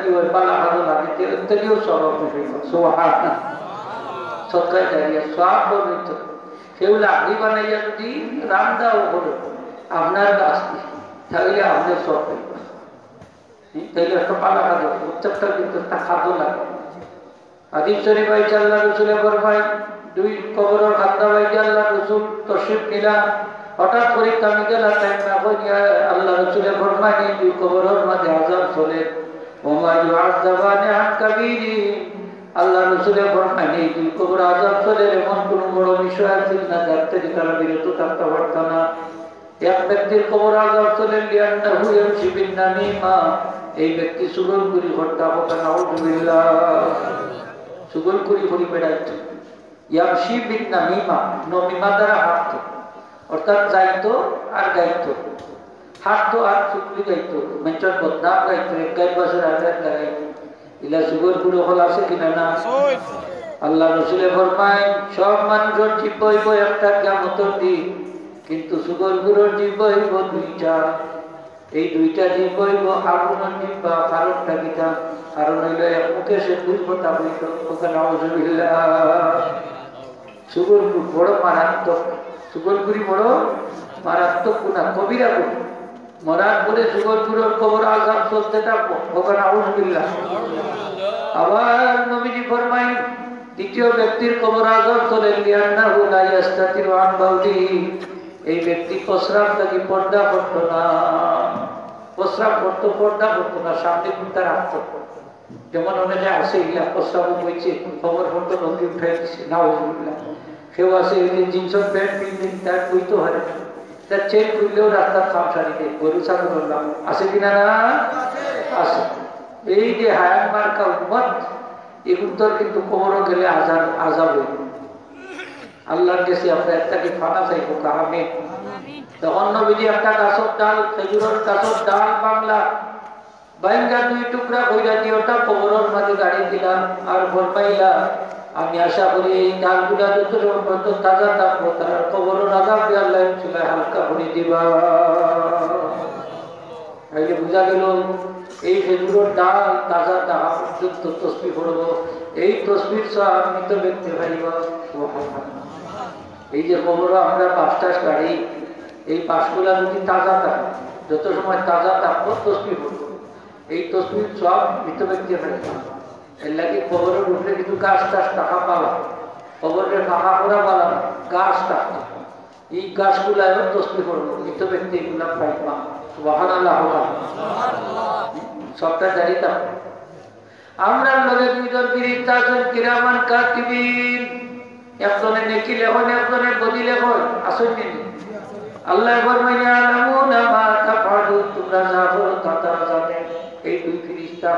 কি ওই পালা হাজো লাগে তেলেও সব সুবহানাল্লাহ সৎকার জারিয়া সব বলতে কেউ লাকড়ি বানাইয়া যদি রান্দাও হলো আপনার গাছ তাহলে আপনার সব তাইলে একটা পালা হাজো প্রত্যেকটা কিন্তু একটা খাদ্য লাগে হাদিস শরীফ আইছে আল্লাহ রাসূল ফরমায় দুই কবরের খাদ্য আইছে আল্লাহ রাসূল তশরিফ নিলা হঠাৎ করে আমি গেলাম টাইম না কইয়া আল্লাহ রাসূল ফরমায় দুই কবরের মাঝে আযাব চলে ওমা ইউআযাবানি আন কাবীরি আল্লাহ রাসূল ফরমায় দুই কবর আযাব চলে এমন কোন বড় বিষয় আছে না যার থেকে তারা বিরত থাকতে পারত না এক ব্যক্তির কবর আযাব চলে লিআন্নাহু ইয়ামশি বিন নামিমা এই ব্যক্তি সুগলকুরি করতে হবে নাউযুবিল্লাহ সুগলকুরি করি বেড়াইতো ইয়ামশি বিন নামিমা নমিমা দ্বারা হাঁটতো অর্থাৎ যাইতো আর গাইতো হাঁটতো আর চুগলি গাইতো মেঞ্চর বদনাম গাইতো এক গাই বছর আগে গাইতো ইলা সুগলকুরি হল আছে কিনা না আল্লাহ রাসূল ফরমায় সব মানুষের জীব হইব একটা কিয়ামতের দিন কিন্তু সুগলকুরির জীব হইব দুইটা এই দুইটা জীব হইব আগুনের জীব বা কারণটা কিটা কারণ হইল এক মুখে সে দুই কথা হইত ওখানে নাউযুবিল্লাহ সুগলকুরি বড় মারাত্মক সুগলকুরি বড় মারাত্মক গুনাহ কবিরা গুনাহ মরার পরে সুগলকুরির কবর আযাব চলতে থাকবো ওখানে নাউযুবিল্লাহ আবার নবীজি ফরমায় দ্বিতীয় ব্যক্তির কবর আযাব চলে লিআন্নাহু লা ইস্তাতিরু আন বাউলিহি এই ব্যক্তি প্রস্রাব থেকে পর্দা করতো না প্রস্রাব করতো পর্দা করতো না সামনে কিন্তু রাখতো যেমন অনেকে আসে ইলা প্রস্রাব হয়েছে খবর পড়তো নদী উঠাই দিচ্ছে নাউযুবিল্লাহ কেউ আসে এই জিন্সের প্যান্ট পিনদিন তার বইতে হয় তার চেন খুললেও রাস্তার খাম সারি দেয় গরু ছাগল করলাম আসে কিনা না আসে এই যে হায়াত মার্কা উম্মত এগুলোর কিন্তু কবরও গেলে আযাব হইব আল্লাহর কাছে আমরা একটাকে ফানা চাইবো কাহামে তখন নবীজি একটা গাছের ডাল খেজুরের গাছের ডাল বাংলা বাইঙ্গা দুই টুকরা কইরা দিয়ে ওটা কবরের মাঝে গাড়ি দিলাম আর ফরমাইলা আমি আশা করি এই ডালগুলা যতক্ষণ পর্যন্ত তাজা থাকবো তার কবরের আযাব দিয়ে আল্লাহ ইনশাআল্লাহ হালকা করে দিবা তাইলে বুঝা গেল এই খেজুরের ডাল তাজা থাকা পর্যন্ত তসবিহ পড়ব এই তসবির সব মৃত ব্যক্তি ভাইব এই যে কবর আমরা পাঁচটা গাড়ি এই পাঁচগুলা যদি তাজা থাকে যত সময় তাজা থাকবো তসবিহ পড়ব এই তসবির সব মৃত ব্যক্তি ভাইব এর লাগে কবরের উঠলে কিন্তু গাছ টাছ টাকা পালা কবরের ফাঁকা করা পালা গাছ টাকা এই গাছগুলা তসবিহ পড়ব মৃত ব্যক্তি এগুলা পাইবা সুবহানাল্লাহ সবটা জানি থাকবো আমরা লগে দুইজন ফিরিস্তা আছেন কিরামান কাতিবিন একজনে নেকি লেখন একজনে বদি লেখন আসেন নি আল্লাহ ফরমায় ইয়ালামুনা মা তাফআলুন তোমরা যা করো তা তারা জানে এই দুই ফিরিস্তা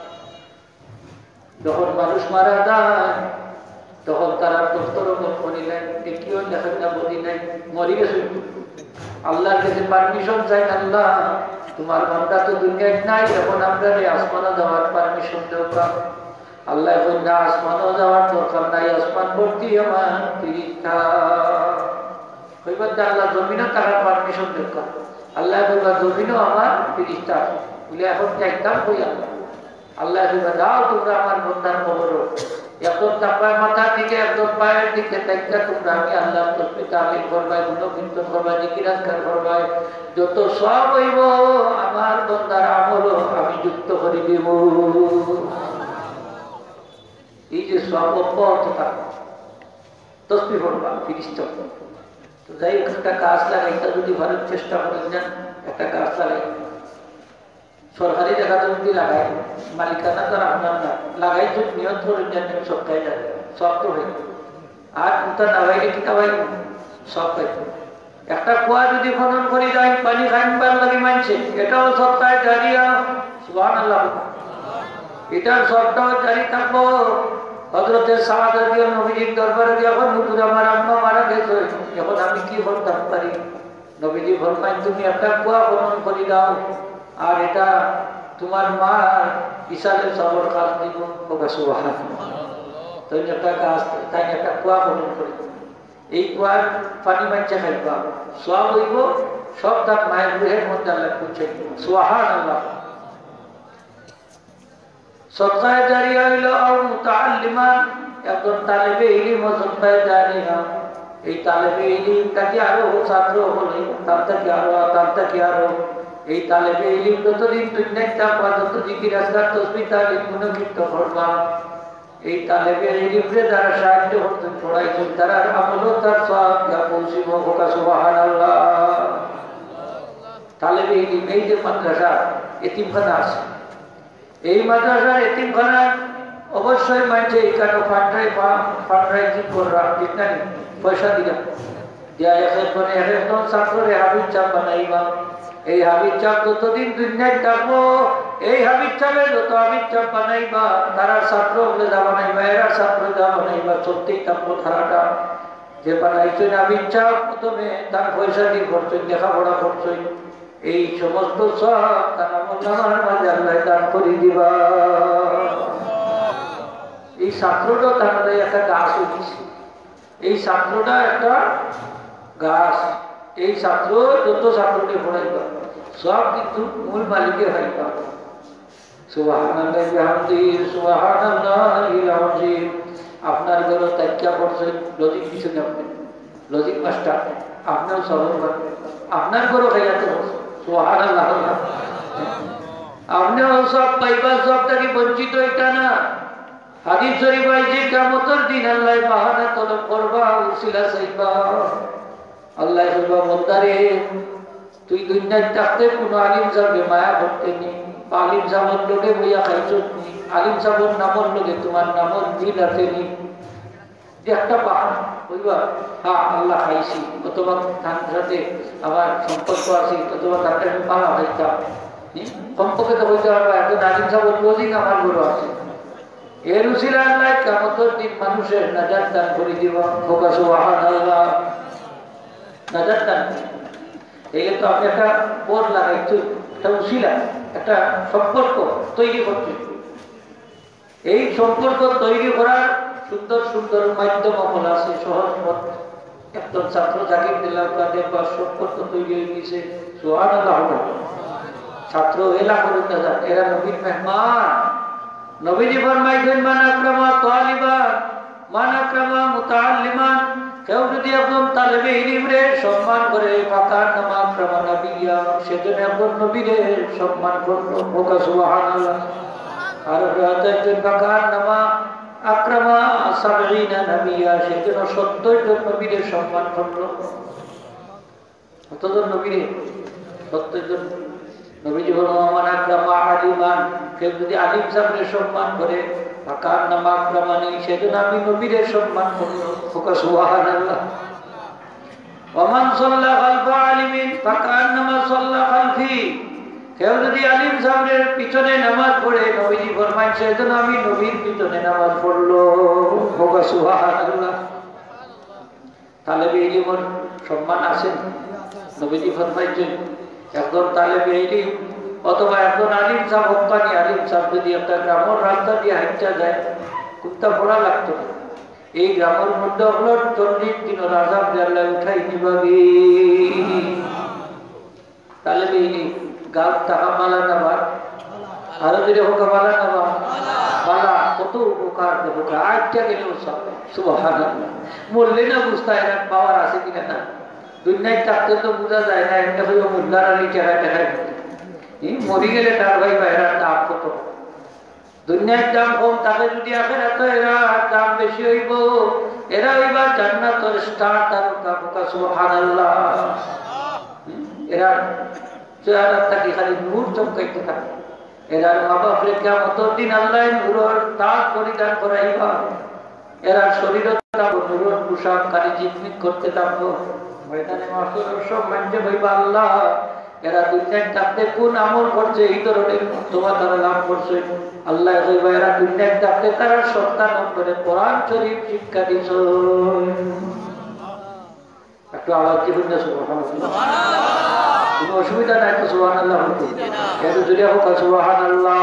যখন মানুষ মারা যায় তখন তারা দস্তর করিলেন নেকিও দেখেন না বদি নাই মরি গেছে আল্লাহর কাছে পারমিশন চাই আল্লাহ তোমার বান্দা তো দুনিয়ায় নাই এখন আমরা আসমানে যাওয়ার পারমিশন দেওয়া আল্লাহ এখন না আসমানে যাওয়ার দরকার নাই আসমান ভর্তি আমার ফিরিস্তা কইবার আল্লাহ জমিনও তারা পারমিশন দেওয়া আল্লাহ বলবা জমিনও আমার ফিরিস্তা বলে এখন একদম কই আল্লাহ বলবা যাও তোমরা আমার বন্দার কবর একদম তাপায় মাথা দিকে একদম পায়ের দিকে দেখা তোমরা আমি আল্লাহ তসবিহ তাহলিল করবাই গুণকীর্তন করবাই জিকির আজকার করবাই যত সব হইব আমার বন্দার আমল আমি যুক্ত করে দিব এই যে সব অব্যাহত থাকবে তসবিহ করবা ফিরিস্তা তো যাই একটা গাছ লাগাই তা যদি ভালো চেষ্টা করেন যান একটা গাছ লাগাই সরকারি জায়গাতে যদি লাগাই মালিকানা তো আপনার না লাগাই যদি নিয়ত করেন যান সবটাই লাগে সব তো হয়ে আর কোথা না হইলে কিনা ভাই সব পাইত একটা কুয়া যদি খনন করে যায় পানি খাইবার লাগে মানছে এটাও সবটাই জারিয়া সুবহানাল্লাহ এটার সবটাও জারি থাকবো হযরতের সাহাবা দিয়ে নবীজির দরবারে যখন হুজুর আমার আম্মা মারা গেছে এখন আমি কি করতে পারি নবীজি ফরমায় তুমি একটা কুয়া খনন করে দাও আর এটা তোমার মা ইসালের সবর কাজ দিব ওকে সুবহানাল্লাহ তো একটা গাছ তাই একটা কুয়া খনন করে এই কুয়ার পানি মানছে খাইবা সব হইব সব তার মায়ের রুহের মধ্যে আল্লাহ করছে সুবহানাল্লাহ সদকায়ে জারিয়া হইল আও মুতাআল্লিমান, একজন তালেবে ইলম ও সদকায়ে জারিয়া। এই তালেবে ইলমটাকে আরো ছাত্র হলে তার থেকে আরো এই তালেবে ইলম যতদিন দুনিয়ায় থাকবা, যত জিকির আজকার তসবিহ তালিম গুণকীর্তন করবা, এই তালেবে ইলমে যারা সাহায্য করতেন পড়াইছেন তারা আমলও তার সওয়াব যা পৌঁছিব। হোকা সুবহানাল্লাহ। তালেবে ইলম এই যে মাদ্রাসা এতিমখানা আছে, এই মাদ্রাসার এতিমখানা অবশ্যই মানছে এখানে ফান্ডরাইজিং করা, ঠিক না? পয়সা দিলাম দিয়া একজন ছাত্রের হাবিব চাপ বানাইবা। এই হাবিব চাপ যতদিন দুনিয়ায় থাকবো, এই হাবিব চাপের যত হাবিব চাপ বানাইবা, তারা ছাত্র বলে যা বানাইবা, এরা ছাত্র যা বানাইবা, চলতেই থাকবো ধারাটা। যে বানাইছেন হাবিব চাপ প্রথমে তার পয়সা দিয়ে করছেন, লেখাপড়া করছেন, এই সমস্ত সব তার আমল মাঝে আল্লাহ দান করে দিবা। এই ছাত্রটা তার একটা গাছ উঠেছে, এই ছাত্রটা একটা গাছ। এই ছাত্র যত ছাত্রকে পড়াইবা সব কিন্তু মূল মালিকে হইবা। সুবহানাল্লাহি ওয়া বিহামদিহি সুবহানাল্লাহিল আযীম। আপনার ঘরে তাকিয়া পড়ছে লজিক পিছনে, আপনি লজিক মাস্টার, আপনার সবর আপনার ঘরে খাইয়াতে পড়ছে। সুবহানাল্লাহ। আপনিও সব পাইবা, সবটাকে বঞ্চিত এটা না। হাদিস শরীফ আছে কিয়ামতের দিন আল্লাহ বাহানা তলব করবা, উসিলা চাইবা। আল্লাহ বলবা, বন্দারে তুই দুনিয়ায় থাকতে কোনো আলিম সাহেবে মায়া করতে নি, আলিম সাহেবের লোকে বইয়া খাইছ নি, আলিম সাহেবের নামর লোকে তোমার নামর দিল আছে নি, একটা বাহানা বুঝবা। হ্যাঁ আল্লাহ খাইছি, অথবা তার সাথে আমার সম্পর্ক আছে, অথবা তাকে আমি পালা খাইতাম, কমপক্ষে তো বলতে পারবা একজন আলিম সাহেবের লজিক আমার গুলো আছে। এর উসিলা আল্লাহ কিয়ামতের দিন মানুষের নাজাত দান করে দিব। হোকা সুবহানাল্লাহ। নাজাত দান এই তো আপনি একটা বোর্ড লাগাইছেন, একটা উসিলা, একটা সম্পর্ক তৈরি করছে। এই সম্পর্ক তৈরি করার সুন্দর সুন্দর মাধ্যম বলা আছে, সহজ পথ। একজন ছাত্র জাকির দিলাম দেখবা সম্পর্ক তৈরি হয়ে গেছে। সুবহানাল্লাহ। ছাত্র এলা করে যান, এরা নবীর মেহমান। নবীজি ফরমাইছেন মান আকরামা তালিবান মান আকরামা মুতাআল্লিমান। কেউ যদি একজন তালেবে ইলমে সম্মান করে ফাকার নামা আকরামা নবিয়্যা, সেজন্য একজন নবীরে সম্মান করলো। হোকা সুবহানাল্লাহ। আর রাতাইতেন ফাকার নামা আকরামা ৭০ নবিয়্যা, সেজন্য ৭০ জন নবীরে সম্মান করলো। কতজন নবীরে? ৭০ জন। নবীজি বললেন মান আকরামা আলিমান, কেউ যদি আলিম সাহেবের সম্মান করে ফাকার নামা আকরামানি, সেজন্য আমি নবীরে সম্মান করলো। হোকা সুবহানাল্লাহ। ওমান সাল্লা খালফা আলিমিন ফাকার নামা সাল্লা খালফি, কেউ যদি আলিম সাহেবের পিছনে নামাজ পড়ে, নবীজি ফরমান সেজন্য আমি নবীর পিছনে নামাজ পড়লো। হোকা সুবহানাল্লাহ। তালেবে ইলমের সম্মান আছে। নবীজি ফরমাইছেন একজন তালেবে ইলম অথবা একজন আলিম সাহেব, হক্কানি আলিম সাহেব যদি একটা গ্রামের রাস্তা দিয়ে হাঁটা যায়, কুত্তা পড়া লাগতো না। এই গ্রামের মধ্যে হলো ৪০ দিনের আযাব আল্লাহ উঠাই দিবাবি। তালেবে ইলম গাল টাকা মালা নেবার, আরো যদি হোকা মালা নেবা মালা, কত উপকার দেবো। আজটা গেলেও সব। সুবহানাল্লাহ। মরলে না বুঝতে হয় না পাওয়ার আছে কিনা। না দুনিয়ায় থাকতে তো বোঝা যায় না, একটা হইল মুদ্রার আলী টেকায় মরি গেলে তার ভাই বাইরার দাম কত। দুনিয়ার দাম কম, তাকে যদি আখিরাতে এরা দাম বেশি হইব। এরা হইবা জান্নাতের স্টার তারকা। হোকা সুবহানাল্লাহ। এরা চেহারা থাকি খালি নূর চমকাইতে থাকে। এরা মা বাপরে কিয়ামতের দিন আল্লাহ নূরের তাজ পরিধান করাইবা। এরা শরীর নূরের পোশাক খালি জিকমিক করতে থাকবো। ময়দানে মাহশরের সব মানতে হইবা আল্লাহ এরা দুনিয়ায় থাকতে কোন আমল করছে, এই ধরনের তোমার তারা লাভ করছে। আল্লাহ কইবা এরা দুনিয়ায় থাকতে তারা সন্তান করে কোরআন শরীফ শিক্ষা দিছ। একটু আওয়াজ দিবেন না সুবহানাল্লাহ। কোনো অসুবিধা নাই তো সুবহানাল্লাহ বলতে? এত জোরে হোক সুবহানাল্লাহ।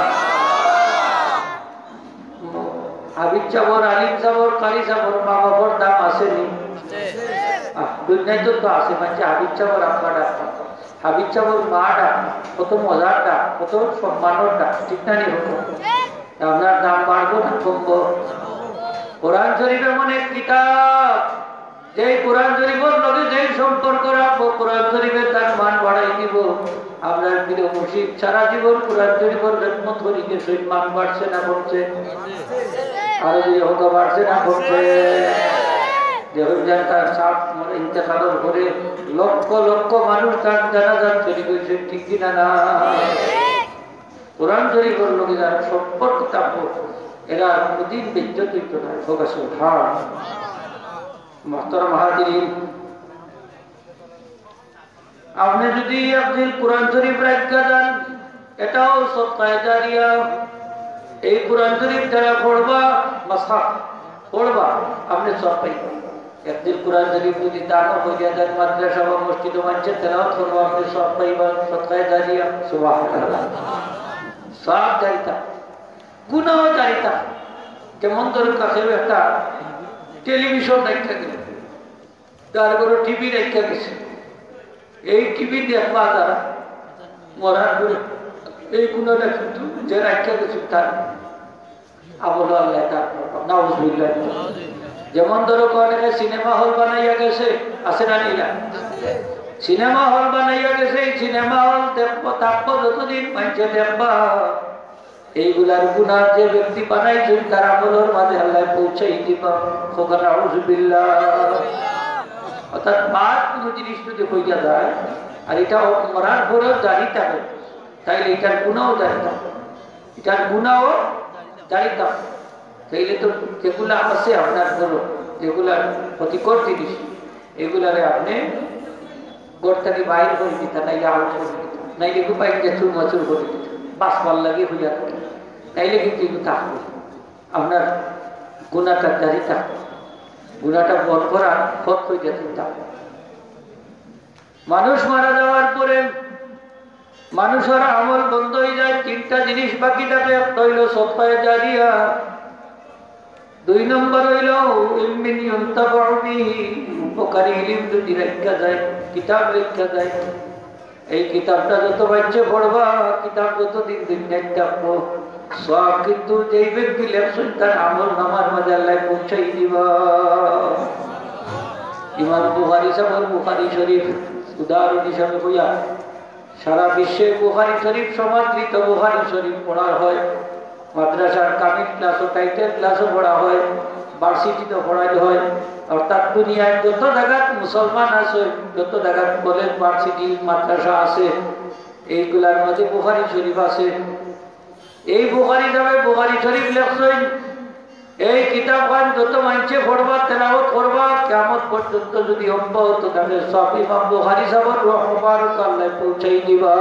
হাবিব চাবর, আলিম চাবর, কারি চাবর মা বাবার দাম আসেনি দুনিয়ায় তো আছে। মানে হাবিব চাবর আপনার ডাক, হাবিব চাবর মা ডাক, কত মজার ডাক, কত সম্মানের ডাক, ঠিক না? আপনার দাম বাড়বো না কমবো? কোরআন শরীফ এমন এক কিতাব, যে কোরআন শরীফের লগে যেই সম্পর্ক রাখবো কোরআন শরীফের তার মান বাড়াই দিব। আপনার প্রিয় মুর্শিদ সারা জীবন কোরআন শরীফের খেদমত করিতে সেই মান বাড়ছে না কমছে? আরো যদি হতো বাড়ছে না কমছে? যখন যান তার সাপ ইন্তেকালের পরে লক্ষ লক্ষ মানুষ তার জানাজাত শরীফ হয়েছে, ঠিক কিনা না? কোরআন শরীফের লগে যারা সম্পর্ক থাকবো এরা কোনদিন বেজ্জত হইতো না। ফোকাস হ্যাঁ মোহতারাম হাজিরিন, আপনি যদি আপনি কোরআন শরীফ রাখা যান এটাও সদকায়ে জারিয়া। এই কোরআন শরীফ যারা পড়বা মাসহাফ পড়বা আপনি সব পাইবা। একদিন কোরআন শরীফ যদি দানও হইয়া যান মাদ্রাসা বা মসজিদ মানছে তেলাওয়াত করবা আপনি সব পাইবা, সদকায়ে জারিয়া। সুবহানাল্লাহ, সব জারিতা গুনাহ জারিতা। যেমন ধরুন কাছে একটা টেলিভিশন দেখা গেল, তার কোনো টিভি দেখা গেছে, এই টিভি দেখবা যারা মরার পরে এই গুণটা কিন্তু যে রাখা গেছে তার আমল আল্লাহ তার নাউজুবিল্লাহ। যেমন ধরো অনেকে সিনেমা হল বানাইয়া গেছে, আছে না নিলা? সিনেমা হল বানাইয়া গেছে, এই সিনেমা হল দেখবো থাকবো যতদিন মানুষে দেখবা এইগুলার গুণা যে ব্যক্তি বানাইছেন তার আমলের মাঝে আল্লাহ পৌঁছাই দিবা। নাউজুবিল্লাহ। অর্থাৎ বাদ কোনো জিনিস যদি হইয়া যায় আর এটা মরার পরেও জারি থাকে তাইলে এটার গুণাও জারি থাকে, এটার গুণাও জারি থাকে। তাইলে তো যেগুলা আছে আপনার ধরো যেগুলার ক্ষতিকর জিনিস এগুলারে আপনি গোড় থেকে বাইর করে দিতে, নাইলে আউট করে দিতে, নাইলে গুপাই চুর মাচুর করে দিতে, বাসপাল লাগিয়ে হইয়া থাকে, তাইলে কিন্তু এগুলো থাকবে আপনার গুণাটা জারি থাকবে, গুণাটা বধ করা পথ হয়ে যেতে থাকবে। মানুষ মারা যাওয়ার পরে মানুষের আমল বন্ধ হয়ে যায়, তিনটা জিনিস বাকি থাকে। একটা হইল সদকায়ে জারিয়া, দুই নম্বর হইল ইলমিন ইউনতাফাউ বিহি, উপকারী ইলম যদি রাখা যায়, কিতাব রাখা যায়। এই কিতাবটা যত বাচ্চা পড়বা কিতাব যত দিন দুনিয়ায় থাকবো সব কিন্তু যেই ব্যক্তি লেখছেন তার আমল নামার মাঝে আল্লাহ পৌঁছাই দিবা। ইমাম বুখারী সাহেব বুখারী শরীফ উদাহরণ হিসাবে হইয়া সারা বিশ্বে বুখারী শরীফ সমাদৃত বুখারী শরীফ পড়া হয়। মাদ্রাসার কামিল ক্লাস ও টাইটেল ক্লাসও পড়া হয়, ভার্সিটিতে পড়াই হয়। অর্থাৎ দুনিয়ায় যত জায়গায় মুসলমান আছে, যত জায়গায় কলেজ ভার্সিটি মাদ্রাসা আছে, এইগুলার মধ্যে বুখারী শরীফ আছে। এই বুখারী যাবে বুখারী শরীফ লেখছেন, এই কিতাবখান যত মানুষে পড়বা তেলাওয়াত করবা কিয়ামত পর্যন্ত যদি অব্যাহত থাকে সব ইমাম বুখারী সাহেবের রূহ মুবারক আল্লাহ পৌঁছাই দিবা।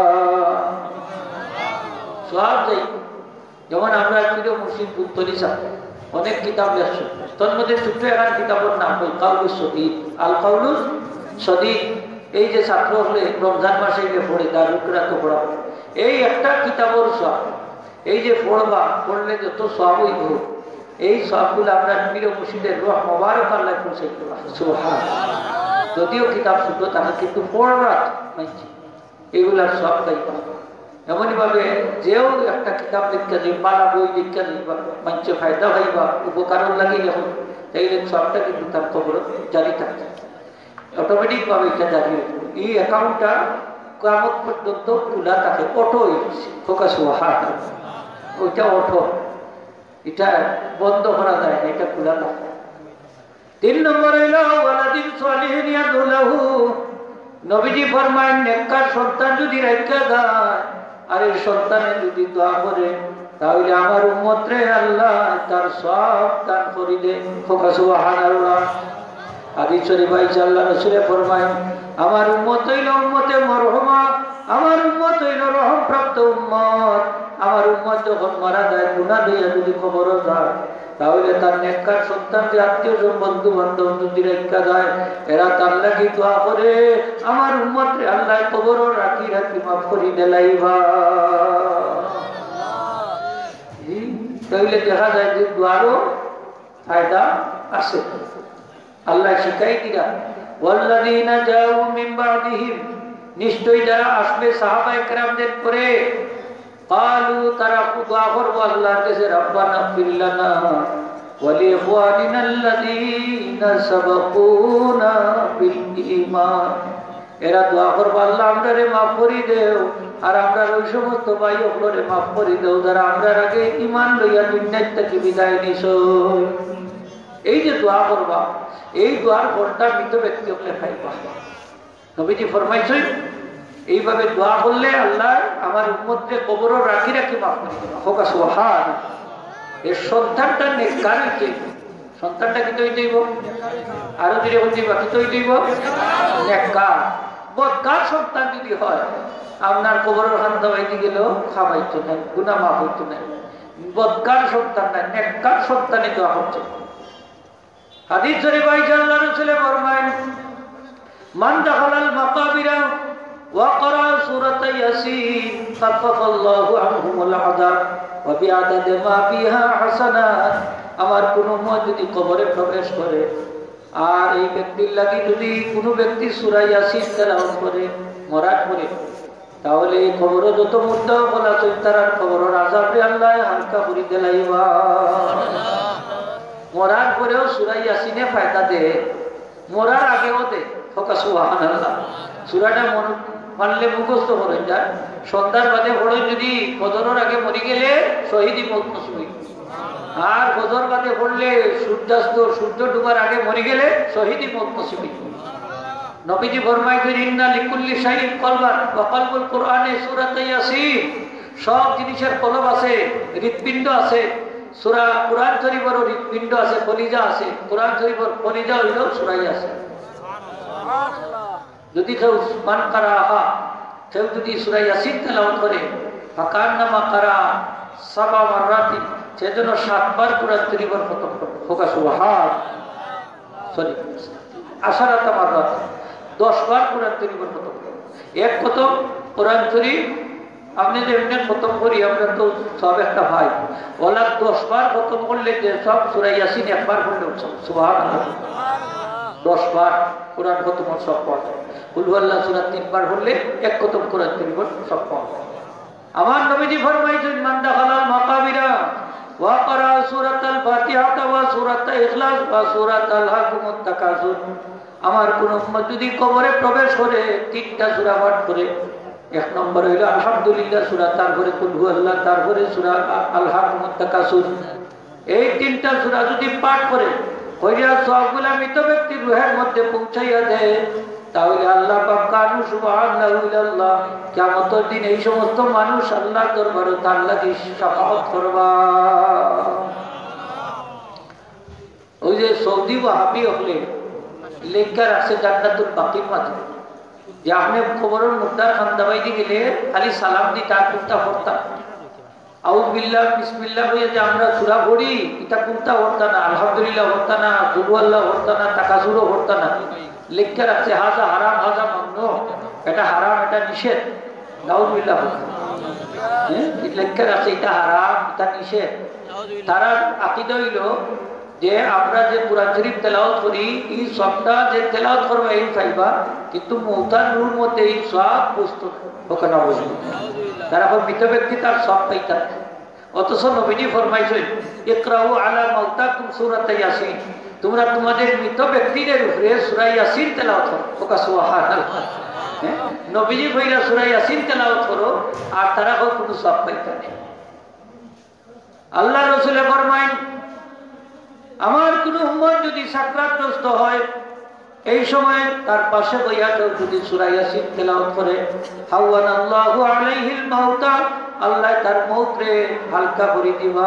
সব যাই যেমন আমরা প্রিয় মুর্শিদ বুদ্ধলি সাহেব অনেক কিতাব লেখছেন, তার মধ্যে ছোট্ট একটা কিতাবের নাম হল কাউলুস সদীদ। আল কাউলুস সদীদ, এই যে ছাত্র হলে রমজান মাসে গিয়ে পড়ে তার রুকরাত পড়া, এই একটা কিতাবের সব এই যে পড়বা পড়লে যত সব হইব এই সবগুলো আমরা প্রিয় মুর্শিদের রূহ মুবারক আল্লাহ পৌঁছাই দিবা। সুবহানাল্লাহ। যদিও কিতাব ছোট থাকে কিন্তু পড়বা মানছি এগুলার সব পাইবা। এমনই ভাবে যেও একটা কিতাব লিখা যাই, পালা বই লিখা যাইবা, মানুষের ফায়দা পাইবা, উপকারণ লাগে যখন, তাইলে সবটা কিন্তু তার খবর জারি থাকছে, অটোমেটিক ভাবে এটা জারি হয়ে যাবে। এই অ্যাকাউন্টটা কিয়ামত পর্যন্ত খোলা থাকে, অটো হয়ে গেছে। ফোকাস হাত ওইটা অটো, এটা বন্ধ করা যায় না, এটা খোলা থাকে। 3 নম্বর হইল ওয়ালাদিন সালিহিন ইয়াদুলাহু, নবীজি ফরমায় নেককার সন্তান যদি রাখা যায় আর এই সন্তানে যদি দোয়া করে তাহলে আমার উম্মত রে আল্লাহ তার সব দান করিলে। সুবহানাল্লাহ। হাদিস শরীফ আয়েশা আল্লাহ রাসূল ফরমায় আমার উম্মত হইল উম্মতে মরহুমা, আমার উম্মত হইল রহম প্রাপ্ত উম্মত। আমার উম্মত যখন মারা যায় গুনাহ দিয়ে যদি কবরে যায় তাহলে তার নেককার সন্তান যে আত্মীয় বন্ধু বান্ধব যদি রেখা যায় এরা তার লাগি দোয়া করে আমার উম্মত রে আল্লাহ কবর রাখি রাখি মাফ করি দেলাইবা। তাহলে দেখা যায় যে দোয়ারও ফায়দা আছে। আল্লাহ শিখাই দিরা ওয়াল্লাযীনা জাউ মিন বাদিহিম, নিশ্চয়ই যারা আসবে সাহাবায়ে কেরামদের পরে قالوا তারা দোয়া করব আল্লাহর কাছে রব্বানা ফির লানা ওয়া লিইখওয়ানিনা আল্লাযীনা সাবাকুনা বিল ঈমান। এরা দোয়া করব আল্লাহ আমরারে মাফ করে দেও আর আমরা ওই সমস্ত ভাই ওগুলোরে মাফ করে দেও যারা আমরার আগে ঈমান লইয়া দুনিয়া থেকে বিদায় নিছো। এই যে দোয়া করবা এই দোয়ার ফলটা মৃত ব্যক্তি হলে পাইবা। নবীজি ফরমাইছেন এইভাবে দোয়া করলে আল্লাহ আমার উম্মতকে কবরও রাখি রাখি মাফ করে দেবে। হোক সুবহান। এর সন্তানটা নেককার হইতে, সন্তানটা কি তৈরি হইব? আরো ধীরে বলছি বাকি তৈরি হইব নেককার। বদকার সন্তান যদি হয় আপনার কবরের হাত দাবাইতে গেলেও খাওয়াইতো নাই, গুনাহ মাফ হইতো নাই। বদকার সন্তান নাই, নেককার সন্তানে দোয়া হচ্ছে। হাদিস শরীফ আয়েশা আল্লাহর রাসূল ফরমায়েন মান দাখালাল মাকাবিরা ওয়া ক্বারা সূরাতা ইয়াসিন খাফফাল্লাহু আনহুমুল আযাব ওয়া বিআদাদি মা ফিহা হাসানাত। আমার কোন উম্মত যদি কবরে প্রবেশ করে আর এই ব্যক্তির লাগি যদি কোনো ব্যক্তি সূরা ইয়াসিন তেলাওয়াত করে মরার পরে, তাহলে এই কবর যত মুর্দা বলা চৈতারার কবরের আযাবে আল্লাহ হালকা করে দেলাইবা। মরার পরেও সূরা ইয়াসিনে ফায়দা দে, মরার আগেও দে। হোক সুবহানাল্লাহ। সূরাটা মানলে মুখস্থ করে যায়, সন্ধ্যার বাদে পড়ে যদি ফজরের আগে মরে গেলে শহীদি মওত নসিব হইবে। আর ফজর বাদে পড়লে সূর্যাস্ত সূর্য ডুবার আগে মরে গেলে শহীদি মওত নসিব হইবে। নবীজি ফরমাইছেন ইন্না লিকুল্লি শাইইন কলবান ওয়া কলবুল কুরআনে সূরাতে ইয়াসিন। সব জিনিসের কলব আছে, হৃৎপিণ্ড আছে। সূরা কুরআন শরীফের হৃৎপিণ্ড আছে, কলিজা আছে। কুরআন শরীফের কলিজা হইল সূরা ইয়াসিন। যদি কেউ মান কারাহা, কেউ যদি সূরা ইয়াসিন তেলাওয়াত করে ফাকান্নামা কারা সাবা মাররাতি, সেজন্য 7 বার কুরআন শরীফের খতম করবে। হোক সুবহান। সরি আশারাতা মাররাত, 10 বার কুরআন শরীফের খতম করবে। এক খতম কুরআন শরীফ আপনি যে এমনি খতম করি আমরা তো সব একটা ভাই, ওলা 10 বার খতম করলে যে সব সূরা ইয়াসিন একবার পড়লে সুবহানাল্লাহ। 10 বার কোরআন খতম সব পড়া যায়। কুল হুয়াল্লাহু সূরা 3 বার পড়লে এক খতম কোরআন শরীফ সব পড়া যায়। আমার নবীজি ফরমাইছেন মান দাখালাল মাকাবিরা ওয়া ক্বারা সূরাতাল ফাতিহা ওয়া সূরাতা ইখলাস ওয়া সূরাতাল হাকুমুত তাকাসুর। আমার কোন উম্মত যদি কবরে প্রবেশ করে 3টা সূরা পাঠ করে, এক নম্বর হইল আলহামদুলিল্লাহ সূরা, তারপরে কুল হুয়াল্লাহ, তারপরে সূরা আল হাকুমুত তাকাসুর। এই 3টা সূরা যদি পাঠ করে কইরা সবগুলা মৃত ব্যক্তির রূহের মধ্যে পৌঁছাইয়া দেয়, তাহলে আল্লাহ পাক কানু সুবহানাহু ইল্লাল্লাহ, কিয়ামতের দিন এই সমস্ত মানুষ আল্লাহর দরবারে তার লাগি শাফাআত করবা। ওই যে সৌদি ওয়াহাবি হলে লেখা রাখছে জান্নাতুল বাকির মাঝে যে আপনি কবরের মুর্দার খান দাবাইতে গেলে খালি সালাম দি তার কুত্তা পড়তা আউযু বিল্লাহ বিসমিল্লাহ বলে যে আমরা সূরা পড়ি, এটা কুত্তা পড়তা না, আলহামদুলিল্লাহ পড়তা না, কুল আল্লাহ পড়তা না, তাকাসুরও পড়তা না। লেখা রাখছে হাজা হারাম হাজা মামনু, এটা হারাম এটা নিষেধ। নাউযু বিল্লাহ লেখা রাখছে এটা হারাম এটা নিষেধ। তারা আকীদা হইল যে আমরা যে কুরআন শরীফ তেলাওয়াত করি এই সবটা যে তেলাওয়াত করবে এই পাইবা, কিন্তু মওতার রূর মধ্যে এই সব বস্তু ওখানে বসবে। তারা মৃত ব্যক্তি তার সব পাইতা। অথচ নবীজি ফরমাইছেন ইকরাউ আলা মাউতাকুম সূরাতা ইয়াসিন, তোমরা তোমাদের মৃত ব্যক্তিদের উপরে সূরা ইয়াসিন তেলাওয়াত করো। ওকা সুবহানাল্লাহ। নবীজি কইরা সূরা ইয়াসিন তেলাওয়াত করো আর তারা কোনো সব পাইতা না। আল্লাহ রাসূল ফরমায়েন আমার কোন উম্মত যদি সাকরাতগ্রস্ত হয় এই সময় তার পাশে বইয়া কেউ যদি সূরা ইয়াসিন তেলাওয়াত করে হাওয়ানাল্লাহু আলাইহিল মাউতা, আল্লাহ তার মওতরে হালকা করে দিবা।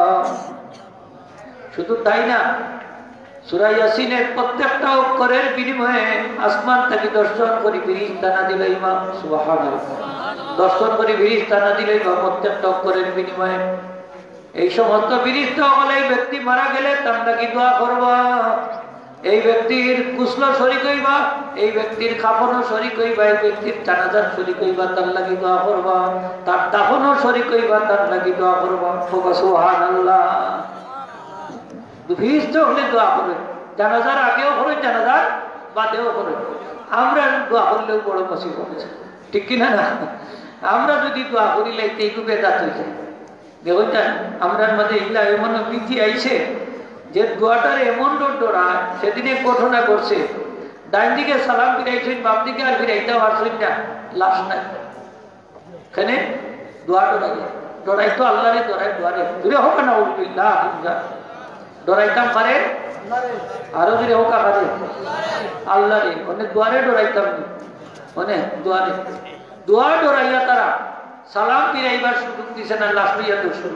শুধু তাই না, সূরা ইয়াসিনের প্রত্যেকটা অক্ষরের বিনিময়ে আসমান থেকে দর্শন করে ফেরেশতা নাযিল হইবা। সুবহানাল্লাহ। দর্শন করে ফেরেশতা নাযিল হইবা প্রত্যেকটা অক্ষরের বিনিময়ে। এই সমস্ত ফেরেশতা বলে এই ব্যক্তি মারা গেলে তার লাগি দোয়া করবা, এই ব্যক্তির কুশল শরীক হইবা, এই ব্যক্তির কাফনও শরীক হইবা, এই ব্যক্তির জানাজার শরীক হইবা, তার লাগি দোয়া করবা, তার দাফনও শরীক হইবা, তার লাগি দোয়া করবা। সুবহানাল্লাহ। ফেরেশতা হলে দোয়া করে, জানাজার আগেও করে, জানাজার বাদেও করে। আমরা দোয়া করলেও বড় মুসিবত, ঠিক কিনা না? আমরা যদি দোয়া করি লাইতে এইটু বেদাত হয়েছে দেখুন আমরার মাঝে এগুলা এমন বিধি আইছে যে দোয়াটার এমন ডোরা সেদিনে ঘটনা করছে ডাইন দিকে সালাম ফিরাইছেন বাম দিকে আর ফিরাইতে পারছেন না লাশ নাই এখানে দোয়া ডরাই তো আল্লাহরে ডরাই দোয়ারে দূরে হোক না উল্টা ডরাইতাম পারে আরো দূরে হোক আকারে আল্লাহরে অনেক দোয়ারে ডরাইতাম মানে দোয়ারে দোয়া ডরাইয়া তারা সালাম ফিরাইবার সুযোগ দিছে না লাশ লইয়া তো শুরু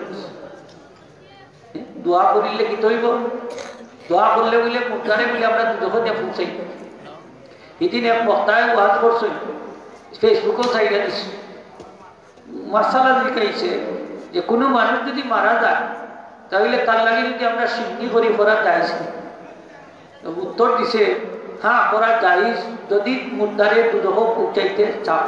দোয়া করিলে কি তৈব দোয়া করলে বলে মুখারে বলে আমরা যখন পৌঁছাই এদিন এক বক্তায় ওয়াজ করছেন ফেসবুকেও চাইয়া দিচ্ছে মাসালা লিখাইছে যে কোনো মানুষ যদি মারা যায় তাহলে তার লাগে যদি আমরা সিদ্ধি করি করা যাইছে উত্তর দিছে হ্যাঁ করা যাইজ যদি মুদ্দারে দুদক পৌঁছাইতে চাও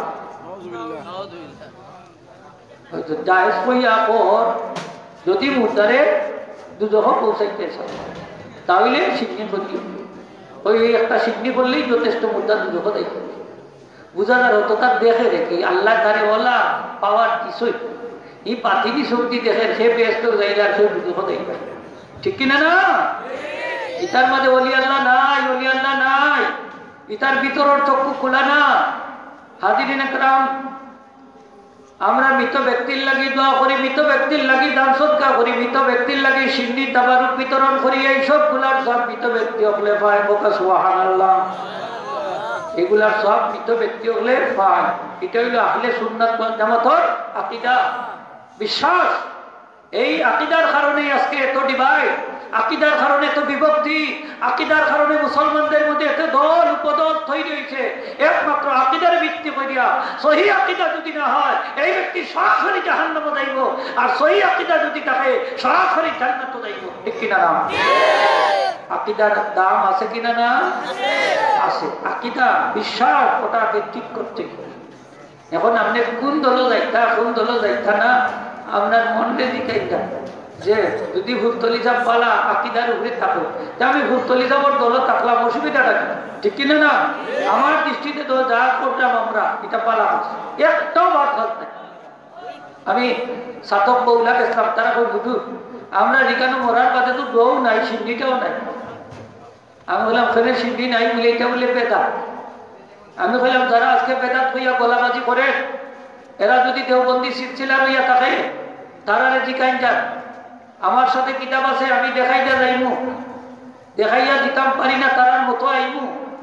জায়েজ কইয়া পর যদি মুদ্দারে দুদক পৌঁছাইতে চাও তাহলে সিদ্ধি করি ওই একটা সিদ্ধি করলেই যথেষ্ট মুদ্রা দুদক দেয় বুঝা যার হতো তার দেখে রেখে আল্লাহ তারে ওলা পাওয়ার কিছুই এই পাতিনি শক্তি দেখে সে ব্যস্ত যাইলার সে দুদক দেয় ঠিক কিনা না ইতার মাঝে অলি আল্লাহ নাই ইতার ভিতরের চক্ষু খোলা না হাজিরিন একরাম আমরা মৃত ব্যক্তির লাগি দোয়া করি মৃত ব্যক্তির লাগি দান সদকা করি মৃত ব্যক্তির লাগি সিন্নি তাবারুক বিতরণ করি এইসব গুলার সব মৃত ব্যক্তি হলে পায় বকা সুবহানাল্লাহ এগুলার সব মৃত ব্যক্তি হলে পায় এটা হইল আহলে সুন্নাত ওয়াল জামাতের আকীদা বিশ্বাস এই আকীদার কারণে আজকে এত ডিভাইড আকীদার কারণে তো বিভক্তি আকীদার কারণে মুসলমানদের মধ্যে এত দল উপদল তৈরি হয়েছে একমাত্র আকীদার ভিত্তি করিয়া সহি আকীদা যদি না হয় এই ব্যক্তি সরাসরি জাহান্নামে যাইব আর সহি আকীদা যদি থাকে সরাসরি জান্নাতে যাইব ঠিক কিনা না আকীদার দাম আছে কিনা না আছে আকীদা বিশ্বাস ওটাকে ঠিক করতে এখন আপনি কোন দল যাইতা না আপনার মনকে দিকাইতা যে যদি হুলতলি যাব পালা আকীদার উপরে থাকো আমি হুলতলি যাবর দল থাকলাম অসুবিধাটা কি ঠিক কিনা না আমার দৃষ্টিতে তো যা করলাম আমরা এটা পালা একটাও বাদ নাই আমি সাতক বউলা গেছিলাম তারা কই বুঝু আমরা রিকানো মরার বাদে তো দোও নাই সিন্ডিটাও নাই আমি বললাম ফেলে সিন্ডি নাই বলে এটা বলে বেদা আমি বললাম যারা আজকে বেদাত হইয়া গলাবাজি করে এরা যদি দেওবন্দি সিলসিলা লইয়া থাকে তারা জিকাইন যান আমার সাথে কিতাব আছে আমি দেখাইয়া যাইমু দেখাইয়া দিতাম পারি না তারার মতো আইমু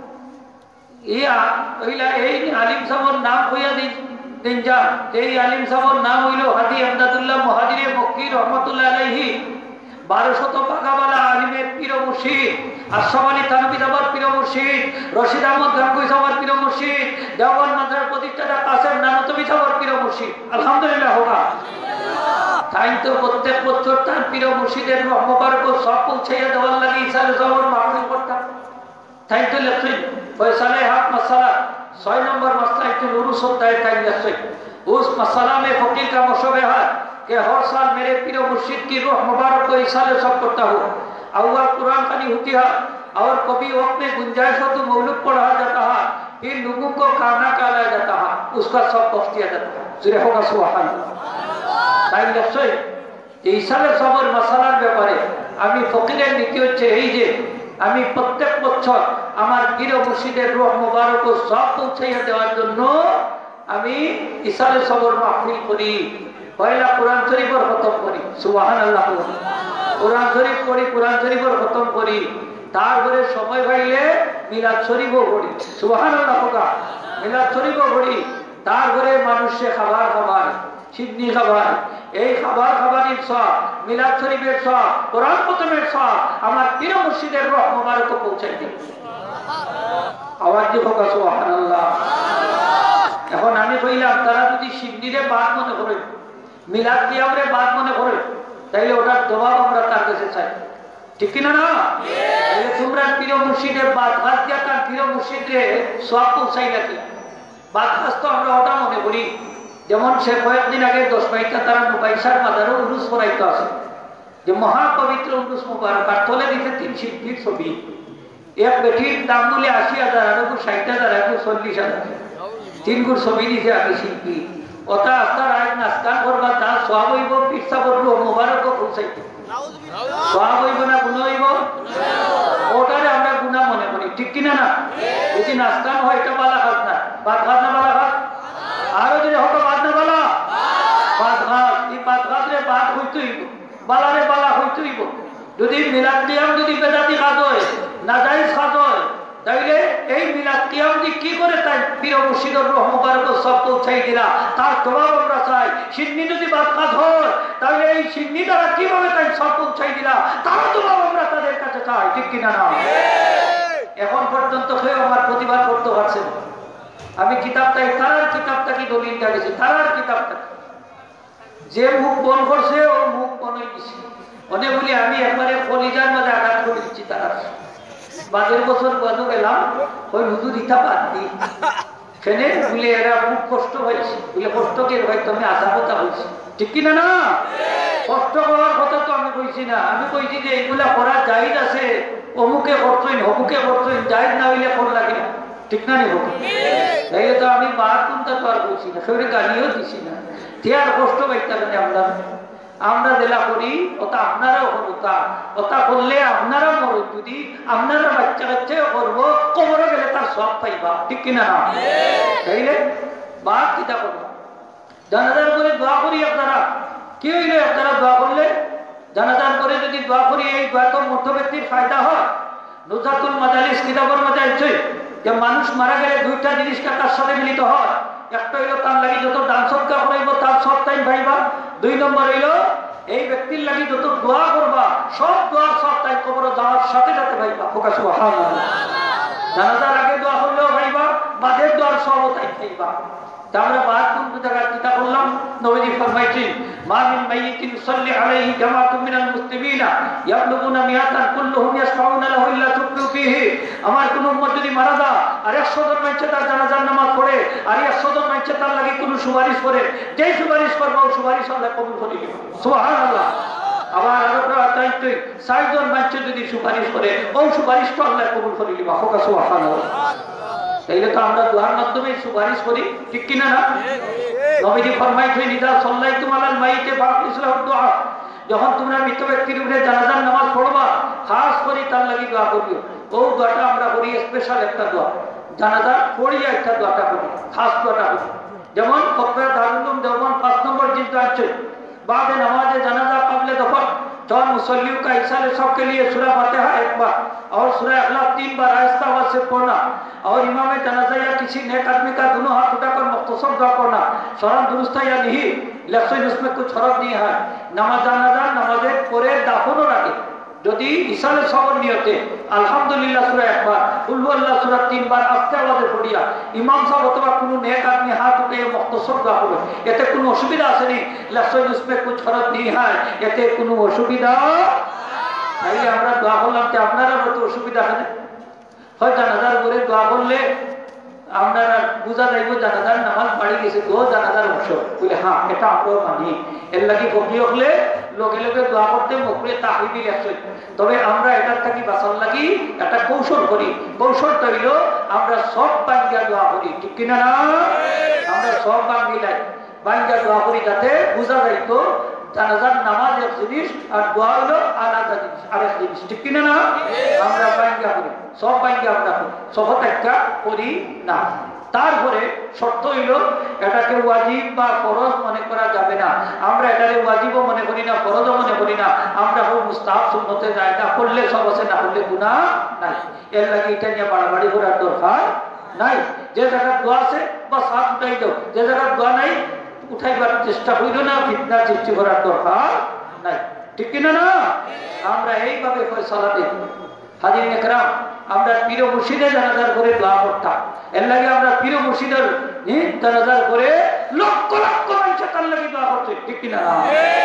এই আলিম সাহর নাম হইয়া দিন যা এই আলিম সাহর নাম হইল হাজি আমদাদুল্লাহ মুহাজিরে মক্কি রহমতুল্লাহ আলাইহি 1200 পাকাওয়ালা আলিমের পীর মুর্শিদ আশরাফ আলী থানভী সাহেবের পীর মুর্শিদ রশিদ আহমদ গাঙ্গুই সাহেবের পীর মুর্শিদ দেওবন্দ মাদ্রাসার প্রতিষ্ঠাতা কাসেম নানতবী সাহেবের পীর মুর্শিদ আলহামদুলিল্লাহ হোগা তাই তো প্রত্যেক বছর তার পীর মুর্শিদের রূহ মুবারক সব পৌঁছাইয়া দেওয়ার লাগি ইসালে সাহেবের মাহফিল করতাম তাই তো লেখছেন ফয়সালে হক মাসালা 6 নম্বর মাসলা একটু উরুস होता है তাই লেখছেন उस मसला में फकीर का मशवरा है कि हर साल मेरे पीर मुर्शिद की रूह मुबारक को इसाले सब करता हूँ अव्वल कुरान खानी होती है और कभी वक्त में गुंजाइश हो तो मौलूद पढ़ा जाता है फिर लोगों को खाना खिलाया जाता है उसका सब बख्श दिया जाता है सूरह होगा सुभान তাই নিশ্চয় ইসালে সবর মশালার ব্যাপারে আমি ফকিরের নীতি হচ্ছে এই যে আমি প্রত্যেক বছর আমার পীর মুর্শিদের রূহ মুবারক সব পৌঁছাইয়া দেওয়ার জন্য আমি ইসালে সবর মাহফিল করি পয়লা কোরআন শরীফের খতম করি সুবহানাল্লাহ কোরআন শরীফ পড়ি কোরআন শরীফের খতম করি তারপরে সময় পাইলে মিলাদ শরীফও পড়ি সুবহানাল্লাহ মিলাদ শরীফও পড়ি তারপরে মানুষে খাবার সিন্নি খাবার এই খাবারের সব মিলাদ শরীফের সব কোরআন খতমের সব আমার পীর মুর্শিদের রূহ মুবারক পৌঁছাই দিই আওয়াজ দিয়ে হোক সুবহানাল্লাহ এখন আমি কইলাম তারা যদি সিন্নিরে বাদ মনে করে মিলাদ দিয়ে আমরা বাদ মনে করে তাইলে ওটার জবাব আমরা তার কাছে চাই ঠিক কিনা না তাহলে তোমরা পীর মুর্শিদের বাদ খাস দিয়া তার পীর মুর্শিদে সব পৌঁছাই নাকি বাদ খাস তো আমরা ওটা মনে করি যেমন সে কয়েকদিন আগে 10 বাইটা তারা মুবাইশার মাদারও উরুস করাইতে আছে যে মহাপবিত্র উরুস মুবারক আর তোলে দিতে 3 শিল্পীর ছবি এক বেটির দাম বলে 80,000 আর 60,000 আর 40,000 3 গুণ ছবি দিছে আগে শিল্পী ওটা আস্তার আয় নাস্তান করবার তার সব হইব পিসা করবো মোবারক পৌঁছাইতে সব হইব না গুণ হইব ওটারে আমরা গুণা মনে করি ঠিক কিনা না যদি নাস্তান হয় এটা বালা খাত না ভাত খাত না বালা খাত আরো যদি হতো ভাত না বালা ভাত খাত এই ভাত খাতরে ভাত হইতে হইব বালারে বালা হইতে হইব যদি মিলাদ কিয়াম যদি বেদাতি খাত হয় নাজাইজ খাত হয় তাইলে এই মিলাদ কিয়াম দি কি করে তাই পীর মুর্শিদের রূহ মুবারক সব পৌঁছাই দিলা তার জবাব আমরা চাই সিন্নি যদি ভাত খাত হয় তাহলে এই সিন্নি দ্বারা কিভাবে তাই সব পৌঁছাই দিলা তার জবাব আমরা তাদের কাছে চাই ঠিক কিনা না এখন পর্যন্ত কেউ আমার প্রতিবাদ করতে পারছে না আমি কিতাবটাই তারার কিতাবটা কি দলিলটা গেছি তারার কিতাবটা যে মুখ বন করছে ও মুখ বনই দিছে অনেক বলি আমি একবারে কলিজার মধ্যে আঘাত করে দিচ্ছি তারা বাদের বছর বাদু গেলাম ওই হুজুর ইটা বাদ দি সেনে বলে এরা খুব কষ্ট হয়েছে বলে কষ্ট কে ভাই তুমি আশা কথা বলছি ঠিক কিনা না কষ্ট করার কথা তো আমি কইছি না আমি কইছি যে এইগুলা করা জাহিজ আছে অমুকে করতইন হমুকে করতইন জাহিজ না হইলে কর লাগে না ঠিক না নি হোক তাইলে তো আমি বাদ কোনটা তো আর বলছি না শরীরে গালিও দিছি না তে আর কষ্ট পাইতে হবে আমরা জেলা করি ওটা আপনারাও করতা ওটা করলে আপনারা মরো যদি আপনারা বাচ্চা কাচ্চাও করবো কবরে গেলে তার সব পাইবা ঠিক কিনা না তাইলে বাদ কিতা করবো জানাজার করে দোয়া করি আপনারা কি হইলে আপনারা দোয়া করলে জানাজার করে যদি দোয়া করি এই দোয়া তো মধ্য ব্যক্তির ফায়দা হয় নুজাতুল মাজালিস কিতাবের মধ্যে আছে যে মানুষ মারা গেলে দুইটা জিনিসটা তার সাথে মিলিত হয় একটা হইলো তার লাগি যত দান সৎকার করাইব তার সব টাইম পাইবা দুই নম্বর হইলো এই ব্যক্তির লাগি যত দোয়া করবা সব দোয়ার সব টাইম কবর যাওয়ার সাথে সাথে পাইবা ফোকাস সুবহানাল্লাহ জানাজার আগে দোয়া করলেও পাইবা বাদের দোয়ার সব টাইম পাইবা আমরা বাদ কোন জায়গায় চিন্তা করলাম নবীজি ফরমাইছেন মা মিন মাইয়িতিন ইউসাল্লি আলাইহি জামাআতুন মিনাল মুসলিমিনা ইয়াবলুগুনা মিয়াতান কুল্লুহুম ইয়াশফাউনা লাহু ইল্লা তুকফু ফীহি আমার কোন উম্মত যদি মারা যায় আর 100 জন মানুষ তার জানাজার নামাজ পড়ে আর 100 জন মানুষ তার লাগি কোন সুপারিশ করে যেই সুপারিশ করবে ওই সুপারিশ আল্লাহ কবুল করে নেবে সুবহানাল্লাহ আবার আরেকটা তাইতে 60 জন মানুষ যদি সুপারিশ করে ওই সুপারিশ তো আল্লাহ কবুল করে নেবে সুবহানাল্লাহ তাইলে তো আমরা দোয়ার মাধ্যমে সুপারিশ করি ঠিক কিনা না নবীজি ফরমাইছেন ইদা সাল্লাইতুম আলাল মাইয়িতি ফাকরিসু দুআ যখন তোমরা মৃত ব্যক্তির উপরে জানাজার নামাজ পড়বা খাস করে তার লাগি দোয়া করিও ও দোয়াটা আমরা করি স্পেশাল একটা দোয়া জানাজা পড়িয়া একটা দোয়াটা করি খাস দোয়াটা করি যেমন ফতোয়া দারুল উলুম দেওবন্দ 5 নম্বর জিলদ আছে बाद नमाज जनाजा कबल दफन जौन मुसल्लियों का हिस्सा ले सबके लिए सूरह फातिहा एक बार और सूरह इखलास 3 बार आहिस्ता आवाज से पढ़ना और इमाम जनाजा या किसी नेक आदमी का दोनों हाथ उठाकर मुख्तसर दुआ करना शरण दुरुस्त है या नहीं लफ्ज़ उसमें कुछ हरफ नहीं है नमाज जनाजा नमाजे पढ़े दाफन रखे যদি ইসালে সবর নিয়তে আলহামদুলিল্লাহ সূরা একবার কুল হুয়াল্লাহ সূরা 3 বার আস্তে আওয়াজে পড়িয়া ইমাম সাহেব অথবা কোন নেক আদমি হাত উঠিয়ে মুখতসর দোয়া করবে এতে কোনো অসুবিধা আছে নি লফজ उसमें कुछ हरफ नहीं है এতে কোনো অসুবিধা নাই আমরা দোয়া করলাম যে আপনারা তো অসুবিধা আছে হয় জানাজার করে দোয়া করলে আপনারা বুঝা যাইব জানাজার নামাজ বাড়ি গেছে তো জানাজার অংশ বলে হ্যাঁ এটা আমরাও মানি এর লাগি ফকি হলে লোকে লোকে দোয়া করতে মুখে তাহিবি লেখছে তবে আমরা এটার থাকি বাঁচার লাগি একটা কৌশল করি কৌশলটা হইল আমরা সব বাঙ্গা দোয়া করি ঠিক কিনা না আমরা সব বাঙ্গিলাই বাঙ্গা দোয়া করি যাতে বুঝা যাইতো জানাজার নামাজ এক জিনিস আর দোয়া হলো আলাদা জিনিস আরেক জিনিস ঠিক কিনা না আমরা বাঙ্গা করি সব বাঙ্গা আমরা করি সহজ একটা করি না তারপরে শর্ত হইল এটাকে ওয়াজিব বা ফরজ মনে করা যাবে না আমরা এটাকে ওয়াজিবও মনে করি না ফরজও মনে করি না আমরা হোক মুস্তাহাব সুন্নতে যাই না করলে সব আছে না করলে গুনাহ নাই এর লাগি এটা নিয়ে বাড়াবাড়ি করার দরকার নাই যে জায়গায় দোয়া আছে বাস হাত উঠাই দাও যে জায়গায় দোয়া নাই উঠাইবার চেষ্টা করিল না ফিতনা সৃষ্টি করার দরকার নাই ঠিক কিনা না আমরা এইভাবে ফয়সালা দেব হাজিরিন ইকরাম আমরা পীর মুর্শিদের জানাজার করে দোয়া করতাম এর লাগে আমরা পীর মুর্শিদের জানাজার করে লক্ষ লক্ষ মানুষ তার লাগি দোয়া করছে ঠিক কিনা না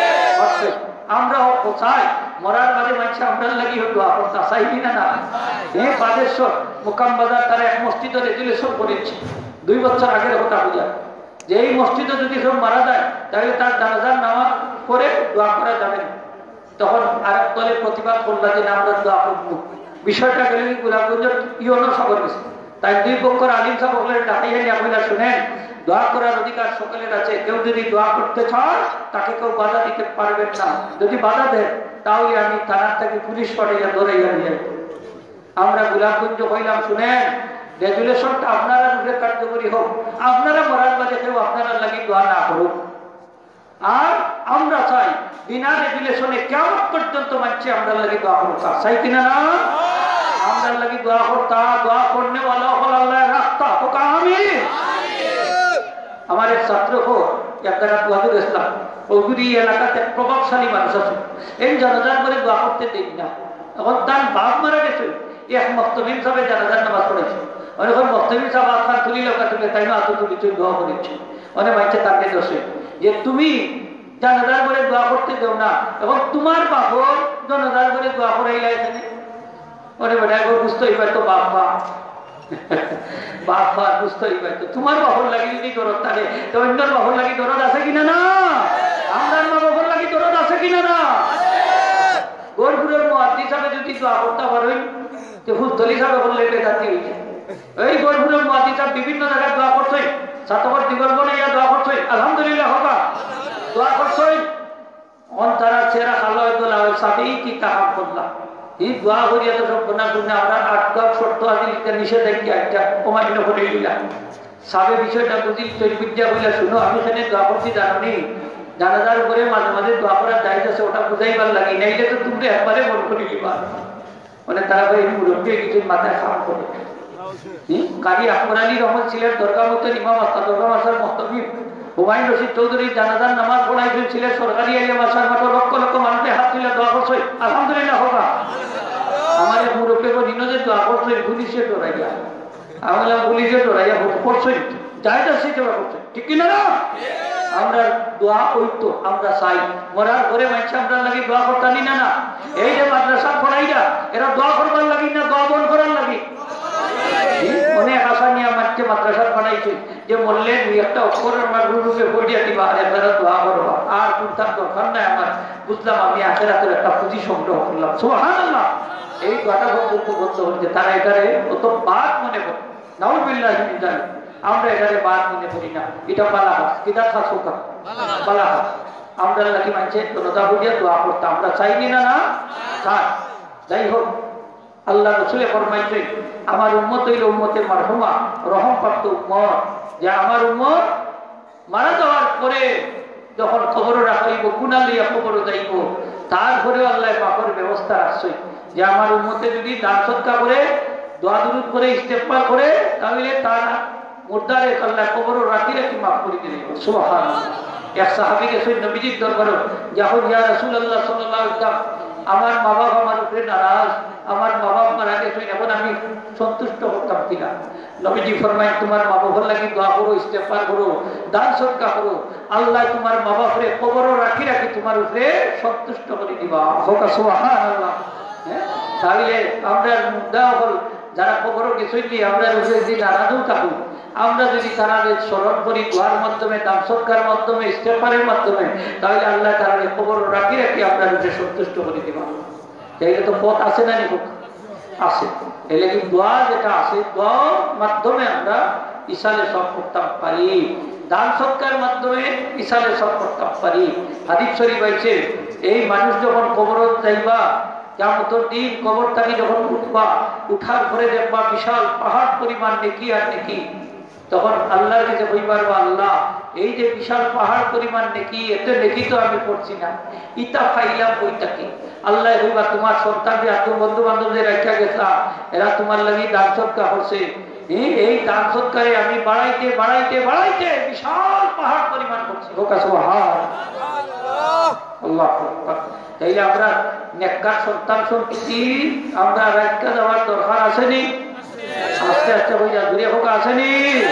আমরা কোথায় মরার বাদে মানুষ আমরা লাগি দোয়া করতে চাই কিনা না এই বাদেশ্বর মুকাম বাজার তারা এক মসজিদে রেজুলেশন করেছে 2 বছর আগের কথা বুঝা যে এই মসজিদে যদি সব মারা যায় তাহলে তার জানাজার নামাজ করে দোয়া করা যাবে না তখন আরেক দলে প্রতিবাদ করল যে আমরা দোয়া করব বিষয়টা গেলে গোলাপগঞ্জের ইউনো সবার গেছে তাই দুই পক্ষের আলিম সাহেব বললেন ডাকাইয়া নিয়ে আপনারা শুনেন, দোয়া করার অধিকার সকলের আছে। কেউ যদি দোয়া করতে চায় তাকে কেউ বাধা দিতে পারবেন না। যদি বাধা দেন তাহলে আমি থানার থেকে পুলিশ পাঠাইয়া ধরাইয়া নিয়ে। আমরা গোলাপগঞ্জ হইলাম, শুনেন রেজুলেশনটা আপনারা রূপে কার্যকরী হোক। আপনারা মরার বাদে কেউ আপনারা লাগি দোয়া না করুক। আর আমরা চাই বিনা রেজুলেশনে কেমন পর্যন্ত মানছি আমরা লাগি দোয়া করুক। চাই কিনা না? আমরা লাগি দোয়া করতা, দোয়া করনে वाला হল আল্লাহ রাখতা হোক। আমিন। আমার এক ছাত্র হো একদারা ওয়াজুল ইসলাম ওগুরি এলাকাতে প্রভাবশালী মানুষ আছে। এই জানাজার করে দোয়া করতে দেই না। এখন তার বাপ মারা গেছে, এক মুফতমিম সাহেব জানাজার নামাজ পড়েছে। অনেক মুফতমিম সাহেব আপনার তুলি লোকা তুলে তাই না আতো তুলি তুই দোয়া করেছে। অনেক মাইছে তাকে দোষে যে তুমি জানাজার করে দোয়া করতে দেও না, এবং তোমার বাপর জানাজার করে দোয়া করাইলা এখানে। অনেক বেটা একবার বুঝতে হইবার তো বাপ বাপ বুঝতে হইবার তো তোমার বাপর লাগি যদি দরদ থাকে তো অন্যর বাপর লাগি দরদ আছে কিনা না? আমার মা বাপর লাগি দরদ আছে কিনা না? গোরপুরের মুয়াজ্জিন সাহেব যদি দোয়া করতে পারেন তো ফুলতলি সাহেব বললে বেদাতি হইছে। এই গোরপুরের মুয়াজ্জিন সাহেব বিভিন্ন জায়গায় দোয়া করছে, সাতবার দিগল বনাইয়া দোয়া করছে, আলহামদুলিল্লাহ হোকা দোয়া করছে। অন্তরা চেহারা খালো দোলা সাবেই কি কাহাম করলাম এই দোয়া করিয়া তো সব গুনাহ গুনাহ আমরা 8 দশ শর্ত আছে এটা নিষেধাজ্ঞা একটা অমান্য করে দিলাম। সাবে বিষয়টা বুঝি তৈরি বিদ্যা বইলা শুনো, আমি এখানে দোয়া করছি জানি জানাজার উপরে মাঝে মাঝে দোয়া করার দায়িত্ব আছে, ওটা বুঝাইবার লাগি নাইলে তো তুমি একবারে মন করে দিবা। মানে তারা ভাই মুরব্বী কিছু মাথায় খাম করে কারি আকবর আলী রহমান ছিলেন দরগা মতের ইমাম আস্তা দরগা মাসার মুফতি হুমায়ুন রশিদ চৌধুরী জানাজার নামাজ পড়াইছেন, ছিলেন সরকারি আলিয়া মাসার মাঠে লক্ষ লক্ষ মানুষের হাত তুলে দোয়া করছে, আলহামদুলিল্লাহ হোকা। আমার মুরব্বী নিনজে দোয়া করছে পুলিশে ডরাইয়া, আমি পুলিশে ডরাইয়া করছে যাইটা সেটা করছে, ঠিক কিনা না? আমরা দোয়া হইতো আমরা চাই মরার ঘরে মাইছে আমরা লাগি দোয়া করতানি না। না এই যে মাদ্রাসা পড়াইরা এরা দোয়া করবার লাগি না দোয়া বন করার লাগি? অনেক আশা নিয়ে আমাকে মাদ্রাসা বানাইছে যে বললেন একটা অক্ষরের আমার রূপে পড়িয়া দিবা আর এবারে দোয়া করবা আর কোনটার দরকার নাই আমার। বুঝলাম আমি আখেরাতের একটা পুঁজি সংগ্রহ করলাম, সুবহানাল্লাহ। এই কথা বক্তব্য বলতে হচ্ছে তারা এটারে অত বাদ মনে করে নাউযুবিল্লাহি মিন যালিক। আমরা এটারে বাদ মনে করি না, এটা বালাহাস কিতা খাসুকা বালাহাস। আমরা লাগি মানছে দরজা বুঝিয়ে দোয়া করতে আমরা চাইনি না না চাই। যাই হোক আল্লাহ রাসূল ফরমাইছে আমার উম্মত হইল উম্মতে মারহুমা রহমপ্রাপ্ত উম্মত, যে আমার উম্মত মারা যাওয়ার পরে যখন কবর রাখাইব কুনালিয়া কবর যাইব তারপরেও আল্লাহ মাফের ব্যবস্থা রাখছে যে আমার উম্মতে যদি দান সদকা করে দোয়া দুরূদ করে ইস্তেগফার করে তাহলে তার মুর্দারে আল্লাহ কবর রাখি রাখি মাফ করে দিবেন, সুবহানাল্লাহ। এক সাহাবী গেছেন নবীজির দরবারে, যখন ইয়া রাসূলুল্লাহ সাল্লাল্লাহু আলাইহি ওয়াসাল্লাম আমার মা বাবা আমার উপরে নারাজ, আমার মা বাবা মারা গেছে, এখন আমি সন্তুষ্ট হতাম কিনা? নবীজি ফরমায় তোমার মা বাবার লাগি দোয়া করো, ইস্তেগফার করো, দান সদকা করো, আল্লাহ তোমার মা বাপরে কবর রাখি রাখি তোমার উপরে সন্তুষ্ট করে দিবা, হোক সুবহানাল্লাহ। তাহলে আমরা মুদ্রা হল যারা কবর গেছে দিয়ে আমরা যদি নারাজও থাকুক, আমরা যদি তাদের স্মরণ করি দোয়ার মাধ্যমে দান সদকার মাধ্যমে ইস্তেগফারের মাধ্যমে, তাহলে আল্লাহ তাদের কবর রাখি রাখি আমরা নিজে সন্তুষ্ট করে দিবা। তাইলে তো পথ আছে না নিক আছে। এলে কি দোয়া যেটা আছে দোয়ার মাধ্যমে আমরা ইসালে সব করতে পারি, দান সদকার মাধ্যমে ইসালে সব করতে পারি। হাদিস শরীফ আছে এই মানুষ যখন কবর যাইবা কিয়ামতের দিন কবর থেকে যখন উঠবা, উঠার পরে দেখবা বিশাল পাহাড় পরিমাণ নেকি আর নেকি। তখন আল্লাহর কাছে কইবার আল্লাহ এই যে বিশাল পাহাড় পরিমাণ নেকি, এত নেকি তো আমি করছি না, ইতা পাইলাম ওইটাকে। আল্লাহ কইবা তোমার সন্তান যে এত বন্ধু বান্ধবদের রাখা গেছা এরা তোমার লাগি দান সদকা করছে, এই দান সদকারে আমি বাড়াইতে বাড়াইতে বাড়াইতে বিশাল পাহাড় পরিমাণ করছি, হোক সুবহানাল্লাহ আল্লাহু আকবার। তাইলে আমরা নেককার সন্তান সন্ততি আমরা রাখা যাওয়ার দরকার আসেনি? আস্তে আস্তে হইয়া দূরে হোক আসেনি?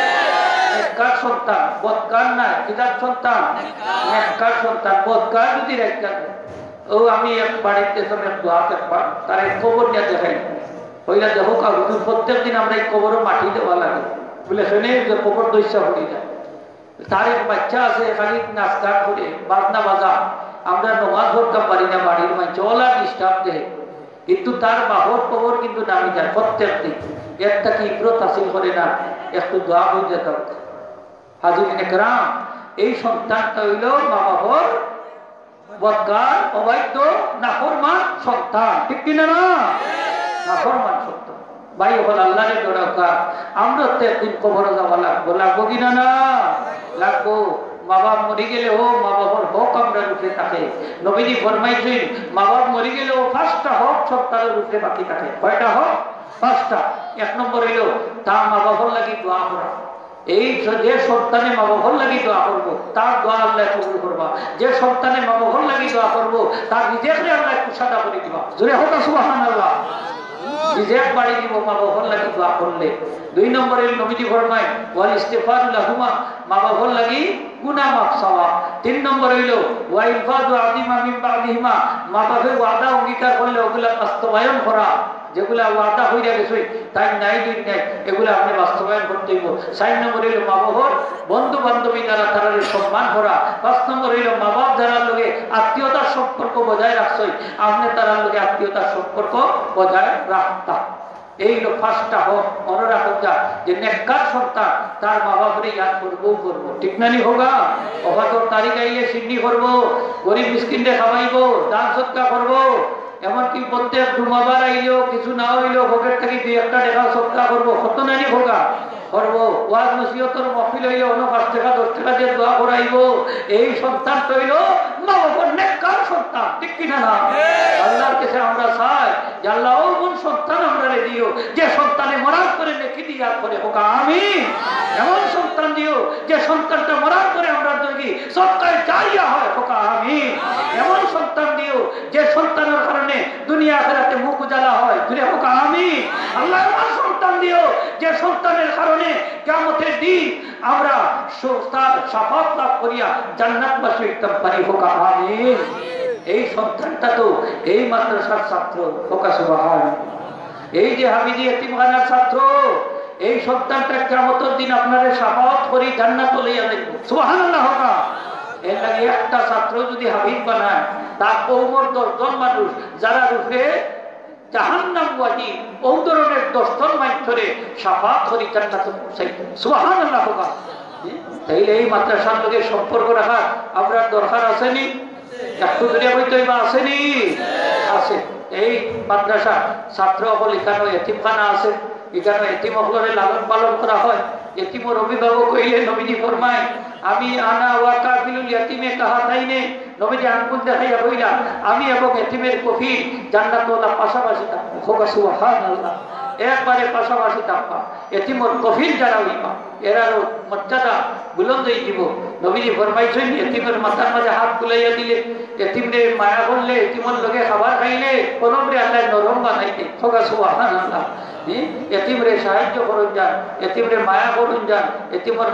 নেককার সন্তান বদকার না, কিতাব সন্তান নেককার সন্তান। বদকার যদি রাখা ও আমি এক বাড়িতে দোয়া দেখবা তার কবর নিয়ে দেখাই হইলা দেখো হুজুর প্রত্যেক দিন আমরা এই কবর মাটি দেওয়া লাগে বলে শুনে যে কবর দৈসা হয়ে যায়। তার এক বাচ্চা আছে খালি নাচ গান করে বাজনা বাজা, আমরা নমাজ পড়তে পারি না, বাড়ির মাঝে চলা ডিস্টার্ব দেয়, কিন্তু তার বাহর কবর কিন্তু নামি যায় প্রত্যেক দিন। একটা কি ইব্রত হাসিল করে না, একটু দোয়া হয়ে যেত। হাজিরিন একরাম, এই সন্তানটা হইল মা বাবার বদকার, অবৈধ, নাফরমান সন্তান, ঠিক কিনা না? নাফরমান সন্তান। ভাই হল আল্লাহরে দরকার, আমরা তো একদিন কবরে যাওয়া লাগবো, লাগবো কিনা না? লাগবো। মা বাপ মরি গেলে ও মা বাবার হক আমরা রূপে থাকে। নবীজি ফরমাইছেন মা বাপ মরি গেলে ও 5টা হক সন্তানের রূপে বাকি থাকে। কয়টা হক? 5টা। 1 নম্বর হইল তার মা বাবার লাগি দোয়া করা। এই যে সন্তানে মা বাবার লাগি দোয়া করবো তার দোয়া আল্লাহ কবুল করবা। যে সন্তানে মা বাবার লাগি দোয়া করবো তার নিজেকে আল্লাহ কুশাদা করে দিবা। জোরে হোক সুবহানাল্লাহ। নিজের বাড়ি দিব মা বাবার লাগি দোয়া করলে। 2 নম্বরে নবীজি ফরমায় ওয়াল ইস্তিগফারু লাহুমা, মা বাবার লাগি গুনাহ মাফ চাওয়া। 3 নম্বর হইল ওয়া ইনফাদু আযিমা মিন বাদিহিমা, মা বাবার ওয়াদা অঙ্গীকার করলে ওগুলা বাস্তবায়ন করা। যেগুলা ওয়াদা হইয়া গেছে তাই নাই দিন নাই এগুলা আপনি বাস্তবায়ন করতে হইব। 4 নম্বর হইল মা বাবার বন্ধু বান্ধবী যারা তারা সম্মান করা। 5 নম্বর হইল মা বাপ যারা লোকে আত্মীয়তার সম্পর্ক বজায় রাখছই আপনি তারা লোকে আত্মীয়তার সম্পর্ক বজায় রাখতা। এই হলো 5টা হোক। মনে রাখা যা যে নেককার সন্তান তার মা বাপরে ইয়াদ করবো করবো, ঠিক না নি হোগা? অবাধর তারিখ আইলে সিন্নি করবো, গরিব মিসকিনরে খাওয়াইবো, দান সৎকা করবো। এমনকি প্রত্যেক জুমাবার আইলেও কিছু না হইলেও ভোগের থেকে 2-1টা টাকা সৎকা করবো, কত নানি ভোগা করবো। ওয়াজ নসিহতের মহফিল হইলে অন্য 5 টাকা 10 টাকা দিয়ে দোয়া করাইবো। এই সন্তান হইল মা বাবার নেককার সন্তান, ঠিক কিনা না? আল্লাহর কাছে আমরা চাই যে আল্লাহ কোন সন্তান আমরা দিও যে সন্তানে মরার করে নেকি দিয়া করে হোকা আমিন। এমন সন্তান দিও যে সন্তানটা মরার করে আমরা যদি সৎকায় জারিয়া হয় হোকা আমিন। এমন সন্তান দিও যে সন্তানের কারণে দুনিয়া আখিরাতে মুখ উজালা হয়, দুনিয়া হোকা আমিন। আল্লাহ এমন সন্তান দিও যে সন্তানের কারণে কিয়ামতের দিন আমরা তার শাফাত লাভ করিয়া জান্নাতবাসী হইতাম পারি হোকা আমিন। এই সন্তানটা তো এই মাদ্রাসার ছাত্র হোকা সুবহানাল্লাহ। এই যে হামিদি এতিমখানার ছাত্র, এই সন্তানটা কিয়ামতের দিন আপনাদের শাফাত করি জান্নাত লইয়া যাইব, সুবহানাল্লাহ হোকা। এর লাগে একটা ছাত্র যদি হাবিব বানায় তার কওমের 10 জন মানুষ যারা রূপে জাহান্নাম ওয়াজি ও ধরনের 10 জন মানুষরে শাফাত করি জান্নাতে পৌঁছাইব, সুবহানাল্লাহ হোকা। তাইলে এই মাদ্রাসার লগে সম্পর্ক রাখার আমরা দরকার আসেনি? একটু দূরে হইতে বা আসেনি? আছে। এই মাদ্রাসা ছাত্র হল এখানে এতিমখানা আছে, এখানে এতিম হলরে লালন পালন করা হয়। এতিমর অভিভাবক হইলে নবীজি ফরমায় আমি আনা ওয়া কাফিলুল ইয়াতিমে কাহাতাইনে, নবীজি আঙ্গুল দেখাইয়া কইলা আমি এবং এতিমের কফিল জান্নাতওয়ালা পাশাপাশি থাকবো, হোক সুবহানাল্লাহ। একবারে পাশাপাশি থাকবা। এতিমর কফিল যারা হইবা এরারও মর্যাদা বুলন্দ হয়ে দিব। নবীজি ফরমাইছেন এতিমের মাথার মাঝে হাত বুলাইয়া দিলে, এতিমরে মায়া করলে, এতিমর লগে খাবার খাইলে কলমরে আল্লাহ নরম বানাইতে, হোক সুবহানাল্লাহ। এতিমরে সাহায্য করুন যান, এতিমরে মায়া করুন যান, এতিমর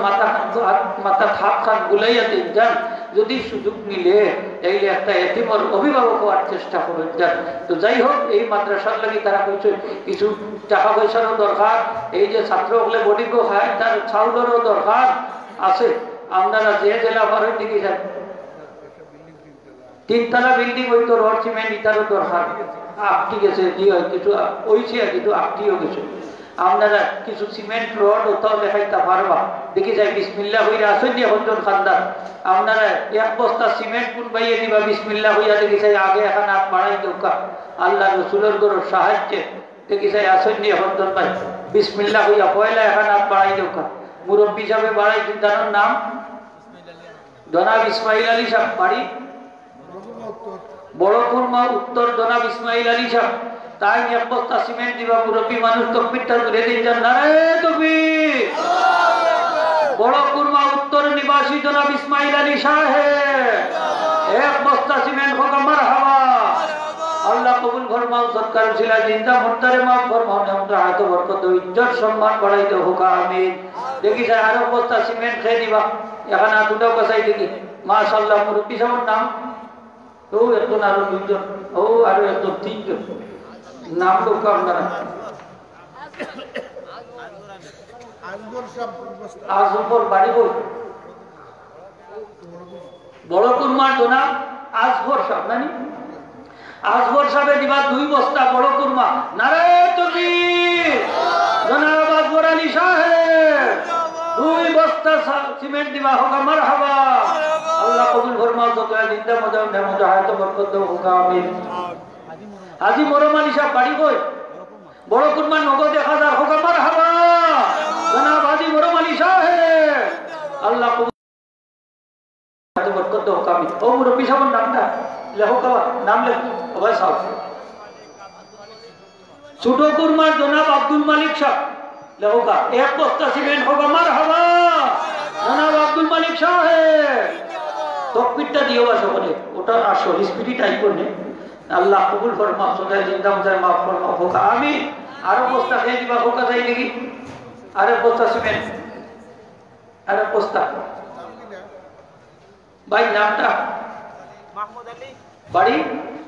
মাথা থাপ খান বুলাইয়া দিন যান। যদি সুযোগ মিলে তাইলে একটা এতিমর অভিভাবক হওয়ার চেষ্টা করুন যান। তো যাই হোক, এই মাদ্রাসার লাগি তারা কইছে কিছু টাকা পয়সারও দরকার, এই যে ছাত্র হলে বডিকেও খায় তার চাউলেরও দরকার আছে। আপনারা যে জেলা পারেন দিকে যান, 3তলা বিল্ডিং হইতো রড সিমেন্ট ইটারও দরকার। আটটি গেছে কি হয় কিছু ওইছে, কিন্তু আটটিও গেছে। আপনারা কিছু সিমেন্ট রড ওটাও দেখাইতে পারবা, দেখি যাই বিসমিল্লাহ হইয়া আসেন যে হজন খান্দার আপনারা 1 বস্তা সিমেন্ট কোন বাইয়ে দিবা বিসমিল্লাহ হইয়া দেখি যাই আগে এখন হাত বাড়াই দৌকা আল্লাহ রসুলের গরুর সাহায্যে দেখি যাই আসেন যে হজন ভাই বিসমিল্লাহ হইয়া পয়লা এখন হাত বাড়াই দৌকা। মুরব্বী হিসাবে বাড়াই চিন্তানোর নাম জনাব ইসমাইল আলী সাহেব, বাড়ি বড় কুরমা উত্তর জনাব ইসমাইল আলী সাহেব। তাই 1 বস্তা সিমেন্ট দিবা, মুরব্বী মানুষ তকবীরটা তুলে দিন যান, নারে তাকবীর। বড় কুরমা উত্তর নিবাসী জনাব ইসমাইল আলী সাহেব 1 বস্তা সিমেন্ট হোক মারহাবা। আল্লাহ কবুল ফরমাও, সৎকার ছিলা জিন্দা মুর্দারে মাফ ফরমাও, আমরা হাত বরকত ইজ্জত সম্মান বাড়াইতে হোক আমিন। দেখি যায় আরো বস্তা সিমেন্ট খেয়ে দিবা, এখানে দুটো কাছাই দেখি মাশাআল্লাহ। মুরব্বী সাহেবের নাম ও একজন, আরো 2 জন, ও আরো একজন, 3 জন নাম লোক আপনারা। আজমপুর বাড়ি বই বড় কুরমার জনাব আজফর সাহেব, নানি আজফর সাহেবের দিবা 2 বস্তা বড় কুরমা, নারে তাকবীর। জনাব আকবর আলী সাহেব 2 বস্তা সিমেন্ট দিবা হোক মারহাবা আল্লাহ কবুল ফরমাও যত জিন্দা মজাম নেমত হায়াত বরকত দাও হোক আমিন হাজী মরম আলী সাহেব বাড়ি কই বড় কুরবান নগদ 1000 হোক মারহাবা জনাব হাজী মরম আলী সাহেব আল্লাহ কবুল হায়াত বরকত দাও হোক আমিন ও মুরব্বি সাহেবের নামটা লেখো কা নাম লেখো ভাই সাহেব ছোট কুরমার জনাব আব্দুল মালিক সাহেব লেখো কা 1 বস্তা সিমেন্ট হোক মারহাবা জনাব আব্দুল মালিক সাহেব তকবীরটা দিও সকলে ওটা আসো স্পিরিট আই করনে আল্লাহ কবুল ফরমাও সদাই জিন্দা মুজার মাফ ফরমাও হোক আমিন আর বস্তা খেয়ে দিবা হোক যাই নাকি আর বস্তা সিমেন্ট আর বস্তা ভাই নামটা মাহমুদ আলী বাড়ি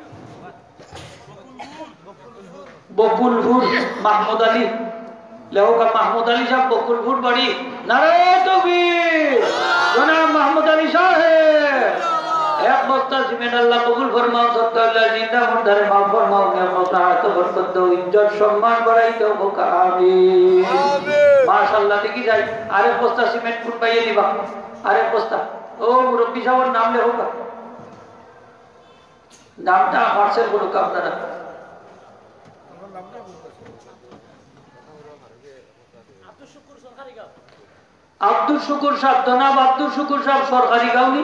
বকুলপুর মাহমুদ আলী লেখক মাহমুদ আলী সাহেব বকুলপুর বাড়ি নারায়ে তাকবীর জনাব মাহমুদ আলী সাহেব 1 বস্তা সিমেন্ট আল্লাহ কবুল ফরমাও সত্তাল্লাহ জিন্দা মুর্দারে মাফ ফরমাও নেমত হায়াত বরকত দাও ইজ্জত সম্মান বাড়াই দাও হোক আমিন মাশাআল্লাহ দেখি যাই আরেক বস্তা সিমেন্ট কোন পাইয়ে দিবা আরেক বস্তা ও মুরব্বি সাহেবের নাম লেখক নামটা পার্সেল করুক আপনারা আব্দুল শুকুর সাহেব জনাব আব্দুল শুকুর সাহেব সরকারি গাঁওনি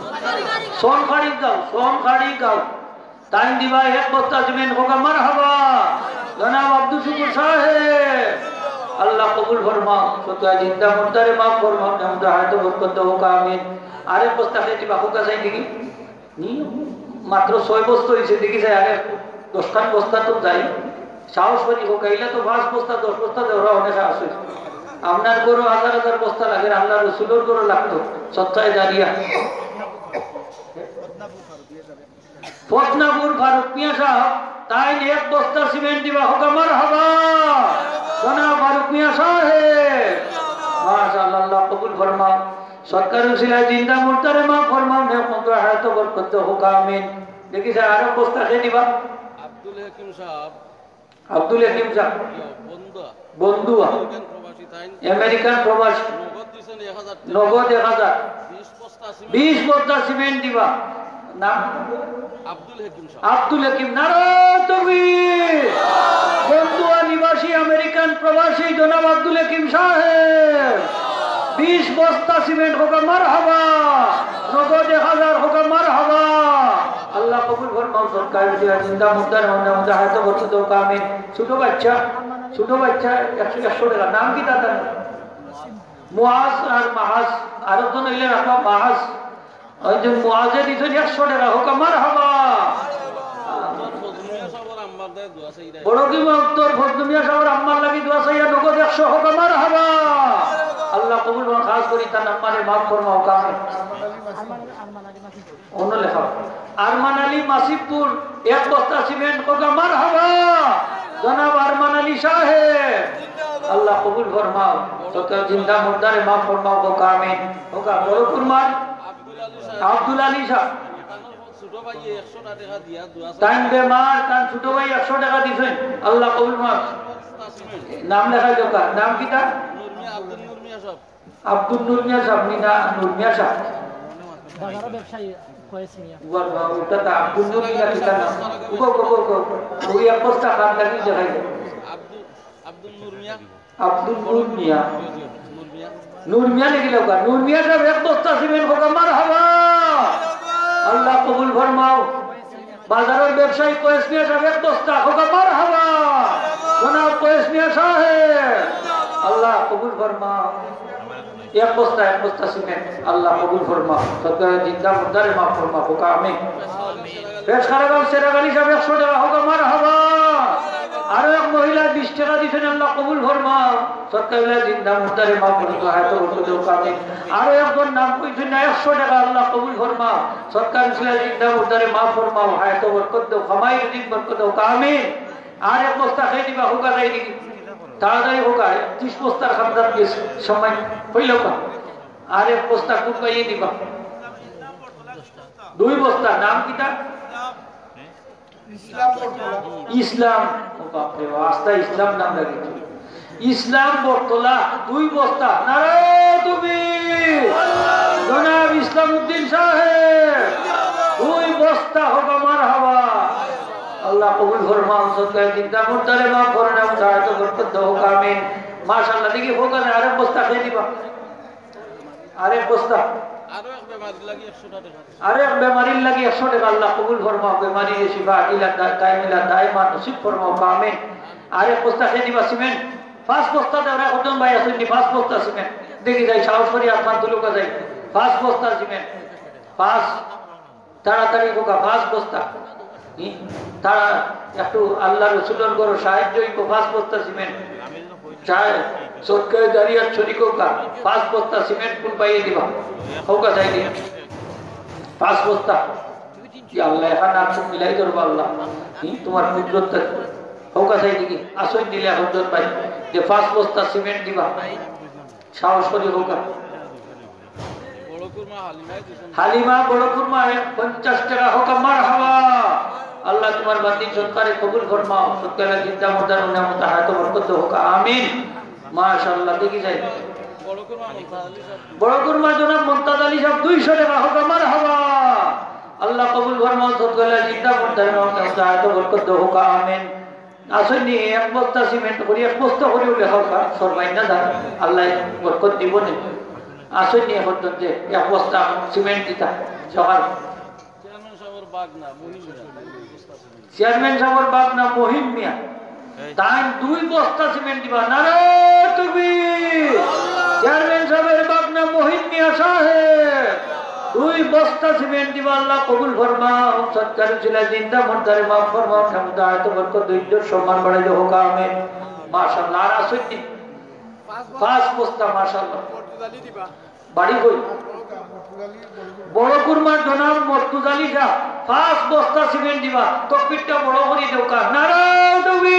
সোনখাড়ি গাঁও টাইম দিবা 1 বস্তা সিমেন্ট হোক মারহাবা জনাব আব্দুল শুকুর সাহেব আল্লাহ কবুল ফরমাও সত্তা জিন্দা মুর্দারে মাফ ফরমাও নেমত হায়াত বরকত দাও হোক আমিন আরেক বস্তা খেয়ে দিবা হোক যাই দেখি মাত্র 6 বস্তা হয়েছে দেখি যায় আরে 10খান বস্তা তো যাই সাহস করি হোক আইলে তো 5 বস্তা 10 বস্তা দেওয়া অনেক সাহস হয়েছে আপনার গরু 1000 বস্তা লাগে আল্লাহ রসুলের গরু লাগতো সত্তায় জারিয়া ফতনাপুর ফারুক মিয়া সাহেব তাই 1 বস্তা সিমেন্ট দিবা হোক মারহাবা জনাব ফারুক মিয়া সাহেব মাশাআল্লাহ আল্লাহ কবুল ফরমাও সরকার উসিলায় জিন্দা মুর্দারে মাফ ফরমাও নেমত হায়াত বরকত দাও হোক আমিন দেখি স্যার আরো বস্তা খেয়ে দিবা আব্দুল হাকিম সাহেব বন্ধুয়া আমেরিকান প্রবাসী নগদ 1000 20 বস্তা সিমেন্ট দিবা নাম আব্দুল হাকিম নারায়ে তাকবীর বন্ধুয়া নিবাসী আমেরিকান প্রবাসী জনাব আব্দুল হাকিম সাহেব 20 বস্তা সিমেন্ট হোক মারহাবা নগদ 1000 হোক মারহাবা আল্লাহ কবুল ফরমাও সরকার জিন্দা মুর্দার নেমত হায়াত বরকত দাও আমিন ছোট বাচ্চা 100 টাকা নাম কি দাদা মুআজ আর মাহাজ আর জন হইলে রাখা মাহাজ ওই যে মুআজে দিছেন 100 টাকা হোক মারহাবা বড় কি উত্তর ফজলুমিয়া সাহেবের আম্মার লাগি দোয়া চাইয়া নগদ 100 হোক মারহাবা আল্লাহ কবুল ফরমাও খাস করি তার নামারে মাফ ফরমাও আমিন অন্য লেখা আরমান আলী মাসিবপুর 1 বস্তা সিমেন্ট হোক মারহাবা জনাব আরমান আলী সাহেব আল্লাহ কবুল ফরমাও সত্তা জিন্দা মুর্দারে মাফ ফরমাও হোক আমিন হোক বড় কুরবান আব্দুল আলী সাহেব ছোট ভাই 100 টাকা দিয়া দোয়া টাইম বেমার তার ছোট ভাই 100 টাকা দিছেন আল্লাহ কবুল ফরমাও নাম লেখা দোকা নাম কিটা আব্দুল নূর মিয়া সাহেব নিনা নূর মিয়া সাহেব বাজার ব্যবসায়ী কয়েস মিয়া ওটা তা আব্দুল নূর মিয়া কিটা নাম গো ওই অবস্থা কাম লাগি দেখাই আব্দুল নূর মিয়া লিখে লোকা নূর মিয়া সাহেব 1 বস্তা সিমেন্ট হোক মারহাবা আল্লাহ কবুল ফরমাও বাজারের ব্যবসায়ী কয়েস মিয়া সাহেব 1 বস্তা হোক মারহাবা জনাব কয়েস মিয়া সাহেব আল্লাহ কবুল ফরমাও 1 বস্তা সিমেন্ট আল্লাহ কবুল ফরমাও সরকার জিন্দা মুর্দারে মাফ ফরমাও হোক আমিন বেশ খারাপ সেরাগালি সাহেব 100 টাকা হোক মারহাবা আরো এক মহিলা 20 টাকা দিছেন আল্লাহ কবুল ফরমাও সরকার জিন্দা মুর্দারে মাফ ফরমাও হায়াত বরকত দাও আমিন আরো একজন নাম কইছেন 100 টাকা আল্লাহ কবুল ফরমাও সরকার জিন্দা মুর্দারে মাফ ফরমাও হায়াত বরকত দাও খামাই রিজিক বরকত দাও আমিন আর 1 বস্তা খেয়ে দিবা হোক যাই দিকে তাড়াতাড়ি হোক 30 বস্তার খামদার দিয়েছে সময় হইল কা আর 1 বস্তা কোন পাইয়ে দিবা 2 বস্তা নাম কিটা ইসলাম ও বাপ রে আস্তা ইসলাম নাম লাগিয়েছে ইসলাম বটতলা 2 বস্তা নারে তুমি জনাব ইসলামউদ্দিন সাহেব 2 বস্তা হোক মারহাবা আল্লাহ কবুল ফরমাও সদকায়ে দিনটা মুর্দারে মাফ করেন এবং সাহায্য বরকত হোক আমিন মাশাআল্লাহ দেখি হোক না আরেক বস্তা খেয়ে দিবা আরেক বস্তা আরেক বেমারির লাগি 100 টাকা আল্লাহ কবুল ফরমাও বেমারি শিফা ইলা কামিলা দাইমা নসিব ফরমাও আমিন আরেক বস্তা খেয়ে দিবা সিমেন্ট 5 বস্তা দেওয়া কতজন ভাই আছেন 5 বস্তা সিমেন্ট দেখি যাই সাহস করি আপনার তুলুকা যাই 5 বস্তা সিমেন্ট 5 তাড়াতাড়ি হোকা 5 বস্তা তারা একটু আল্লাহ রসুলের গরো সাহায্যই 5 বস্তা সিমেন্ট চায় সদকায়ে জারিয়াত শরীক হোকা 5 বস্তা সিমেন্ট কোন পাইয়ে দিবা হোকা চাই দিন 5 বস্তা কি আল্লাহ এখানে আপনি মিলাই ধরবো আল্লাহ তোমার কুদরত হোকা চাই দিকে আসই দিলে হজরত ভাই যে 5 বস্তা সিমেন্ট দিবা সাহস করি হোকা হালিমা বড় কুরমা 50 টাকা হোকা মারহাবা আল্লাহ তোমার বান্দি সদকারে কবুল ফরমাও সদকারে জিন্দা মুর্দার নিয়ামত হায়াত বরকত হোক আমিন মাশাআল্লাহ দেখি যাই বড় কুরমা জনাব মুমতাজ আলী সাহেব 200 টাকা হোক মারহাবা আল্লাহ কবুল ফরমাও সদকারে জিন্দা মুর্দার নিয়ামত হায়াত বরকত হোক আমিন আসনি 1 বস্তা সিমেন্ট করি 1 বস্তা করি লেখা হোক সরবাইনা দান আল্লাহ বরকত দিবনে আসনি হচ্ছে যে 1 বস্তা সিমেন্ট দিতা সকাল চেয়ারম্যান সাহেবের বাপ না মহিম মিয়া তাই 2 বস্তা সিমেন্ট দিবা নারে তুমি চেয়ারম্যান সাহেবের বাপ না মহিম মিয়া সাহেব 2 বস্তা সিমেন্ট দিবা আল্লাহ কবুল ফরমাও সদকারে ছিল জিন্দা মুর্দারে মাফ ফরমাও হামদা আয়াত বরকত দুইজোর সম্মান বাড়াই দাও হোক আমিন মাশাআল্লাহ আর আসুনি 5 বস্তা মাশাআল্লাহ পর্তুগালি দিবা বাড়ি কই বড় কুরমার জনাব মর্তুজ আলী শাহ 5 বস্তা সিমেন্ট দিবা তকবীরটা বড় করে দেও কা নারে তুমি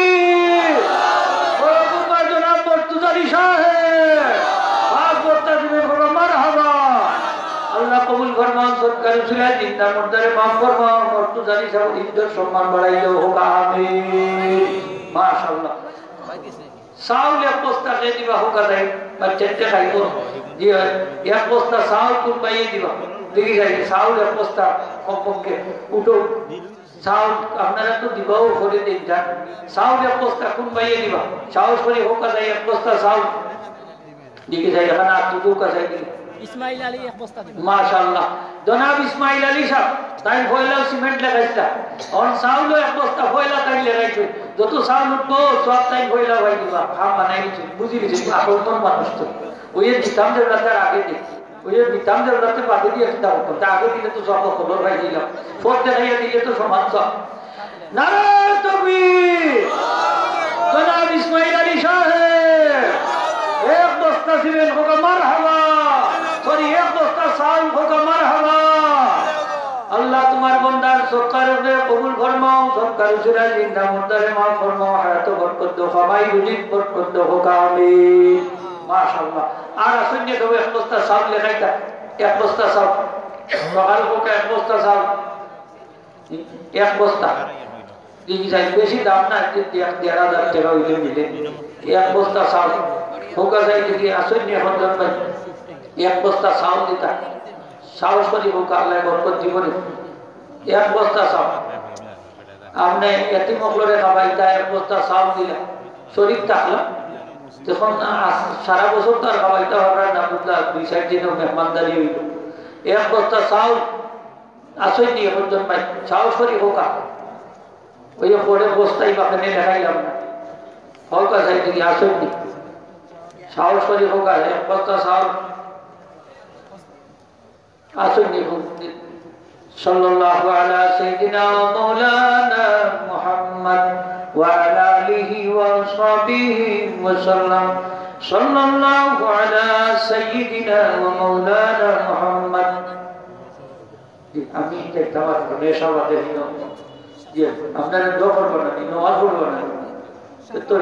বড় কুরমার জনাব মর্তুজ আলী সাহেব 5 বস্তা সিমেন্ট হোক মারহাবা আল্লাহ কবুল ফরমাও সদকারে ছিলা জিন্দা মুর্দারে মাফ ফরমাও মর্তুজ আলী সাহেব ইজ্জত সম্মান বাড়াই দাও হোক আমিন মাশাআল্লাহ চাউল 1 বস্তা খেয়ে দিবা হোক যাই বাচ্চাটা খাইবো জি 1 বস্তা চাউল কোন পাইয়ে দিবা দেখি যাই চাউল 1 বস্তা কমপক্ষে উঠো চাউল আপনারা তো দিবাও করে দিন যান চাউল 1 বস্তা কোন পাইয়ে দিবা চাউল করে হোক যাই 1 বস্তা চাউল দেখি যাই এখানে আতুকু কাছাই দিই ইসমাইল আলী 1 বস্তা দিবা মাশাআল্লাহ জনাব ইসমাইল আলী সাহেব তাই ফয়লা সিমেন্ট লাগাইতা আর চাউল 1 বস্তা ফয়লা তাই লাগাইছে যত চাউল উঠবো সব তাই ফয়লা ভাই দিবা খাম বানাই দিছে বুঝি দিছে আপন মানুষ তো ওই দিতাম যে রাতের আগে দিই ওই দিতাম যে রাতে বাদে দিয়ে দিতাম তা আগে দিলে তো সব খবর ভাই দিলাম ফোর দেখাইয়া দিলে তো সমান সব নারে তাকবীর জনাব ইসমাইল আলী সাহেব 1 বস্তা সিমেন্ট হোক মারহাবা সরি 1 বস্তা চাউল হোক মারহাবা আল্লাহ তোমার বান্দার সদকারে কবুল ফরমাও সদকারে সুরা জিন্দা মুর্দারে মাফ ফরমাও হায়াত বরকত দাও সবাই রুজি বরকত দাও হোক আমিন মাশাআল্লাহ আর আসুন যে 1 বস্তা চাউল লেখাইতা 1 বস্তা চাউল সকাল হোক 1 বস্তা চাউল 1 বস্তা দিদি যাই বেশি দাম না 1,500 টাকা হইলে মিলে 1 বস্তা চাউল হোক যাই দেখি আসুন যে হজন ভাই 1 বস্তা চাউল দিতা সাহস করি হোক আল্লাহ বরকত দিবনে 1 বস্তা চাউল আপনি এতিম মকলরে খাবাইতা 1 বস্তা চাউল দিলা শরীর থাকলো যখন সারা বছর তার খাবাইতে হবে না বুঝলা 2-4 দিনও মেহমানদারি হইল 1 বস্তা চাউল আসই নিয়ে হজন ভাই সাহস করি হোক ওই পরে বস্তাই বাখানে দেখাইলাম না হোক যাই দিকে আসই নি সাহস করি হোক 1 বস্তা চাউল আসুন সাল্লাল্লাহু আলা সাইয়্যিদিনা ওয়া মাওলানা মুহাম্মদ ওয়া আলা আলিহি ওয়া সাহবিহি ওয়া সাল্লাম সাল্লাল্লাহু আলা সাইয়্যিদিনা ওয়া মাওলানা মুহাম্মদ আমি একটা কথা বলে সবাই দিও যে আপনারা দোয়া করবেন না নওয়াজ পড়বেন না তো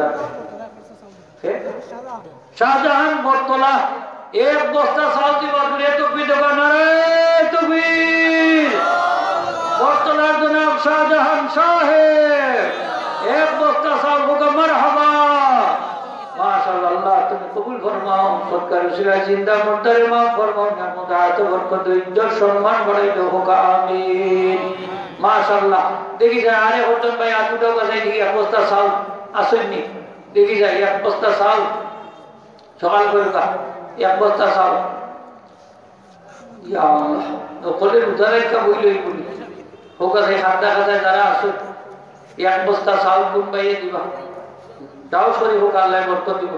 শাহজাহান বটতলা 1 বস্তা চাউল দিবা দূরে তকবীর দেবা নারে তকবীর বটতলার জনাব শাহজাহান সাহেব 1 বস্তা চাউল হোক মারহাবা মাশাআল্লাহ আল্লাহ তুমি কবুল ফরমাও সরকার উসিলা জিন্দা মুর্দারে মাফ ফরমাও নিয়ামত আয়াত বরকত ইজ্জত সম্মান বাড়াই দাও হোক আমিন মাশাআল্লাহ দেখি যায় আরে হতন ভাই আতুটা বাজাই দেখি এক বস্তা চাউল আসেননি দেখি যায় এক বস্তা চাউল সকাল করে এক বস্তা চাউল ইয়া আল্লাহ ওপরে উদারে কা বইলই বলি হোক আছে খাতা খাতায় যারা আসে এক বস্তা চাউল কোন বাইয়ে দিবা দাও শরীফ হোক আল্লাহ বরকত দিব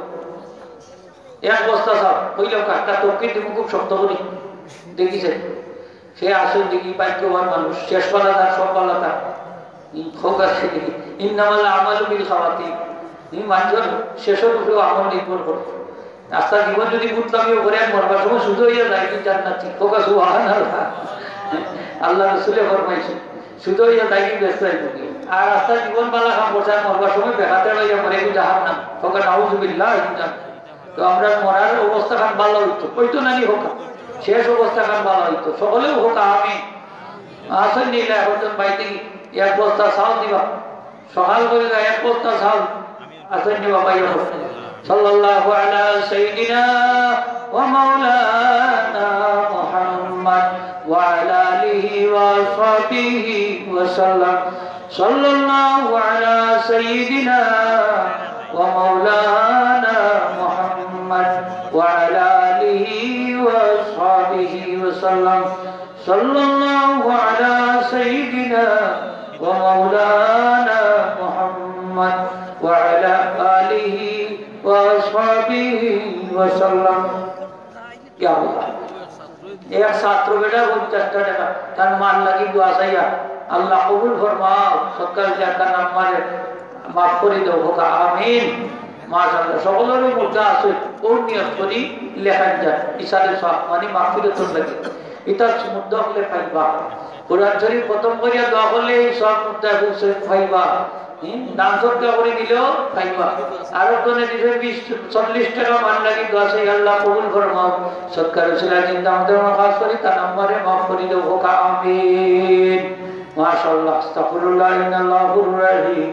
এক বস্তা চাউল হইল কাটা তকি দিব খুব শক্ত করি দেখিছে সে আসল দেখি ভাগ্যবান মানুষ শেষ পালা তার সব পালা তার হোক আছে দেখি ইন্নামাল আমালু বিল খাওয়াতি মানুষের শেষের উপরেও আমল নির্ভর করে রাস্তার জীবন যদি বুঝলামিও করে মরবার সময় শুধু হইয়া যায় কি জান্নাতি হোক সুবহানাল্লাহ আল্লাহ রাসূলে ফরমাইছে শুধু হইয়া যায় কি ব্যস্ত হয়ে আর রাস্তার জীবন পালা কাম করছে মরবার সময় বেকাতে লইয়া মরে কি জাহান্নাম হোক নাউযুবিল্লাহ তো আমরা মরার অবস্থা খান ভালো হইতো কইতো নানি হোক শেষ অবস্থা খান ভালো হইতো সকলেও হোক আমি আসেন নিলে এখন বাইতে এক বস্তা চাউল দিবা সকাল করে এক বস্তা চাউল আসেন নিবা পাইয়া সাল্লাল্লাহু আলা সাইয়্যিদিনা ওয়া মাওলানা মুহাম্মদ ওয়া আলা আলিহি ওয়া সাহবিহি ওয়া সাল্লাম সাল্লাল্লাহু আলা সাইয়্যিদিনা ওয়া মাওলানা মুহাম্মদ ওয়া আলা আলিহি ওয়া সাহবিহি ওয়া সাল্লাম সাল্লাল্লাহু আলা সাইয়্যিদিনা ওয়া মাওলানা মুহাম্মদ ওয়া আলা আলিহি ওয়া সাহবিহি ওয়া সাল্লাম ইয়া আল্লাহ এক ছাত্র বেটা 50 টাকা তার মান লাগি দোয়া চাইয়া আল্লাহ কবুল ফরমাও সরকার জায়গা নাম মারে মাফ করে দাও হোক আমিন মাশাআল্লাহ সকলেরই মুদ্রা আছে কোন নিয়ত করি লেখা যায় ইসারে সব মানে মাগফিরাতুল লাগে এটা মুদ্রা হলে পাইবা কোরআন শরীফ প্রথম করিয়া দোয়া করলে সব মুদ্রা বলছে পাইবা নাম সরকার করে দিলেও পাইবা আর ওখানে দিবে 20-40 টাকা মান লাগি দোয়া চাই আল্লাহ কবুল ফরমাও সরকার উসিলা জিন্দা আমাদের মাফ করি তার নাম্বারে মাফ করে দাও হোক আমিন মাশাআল্লাহ আস্তাগফিরুল্লাহ ইন্নাল্লাহুর রাহিম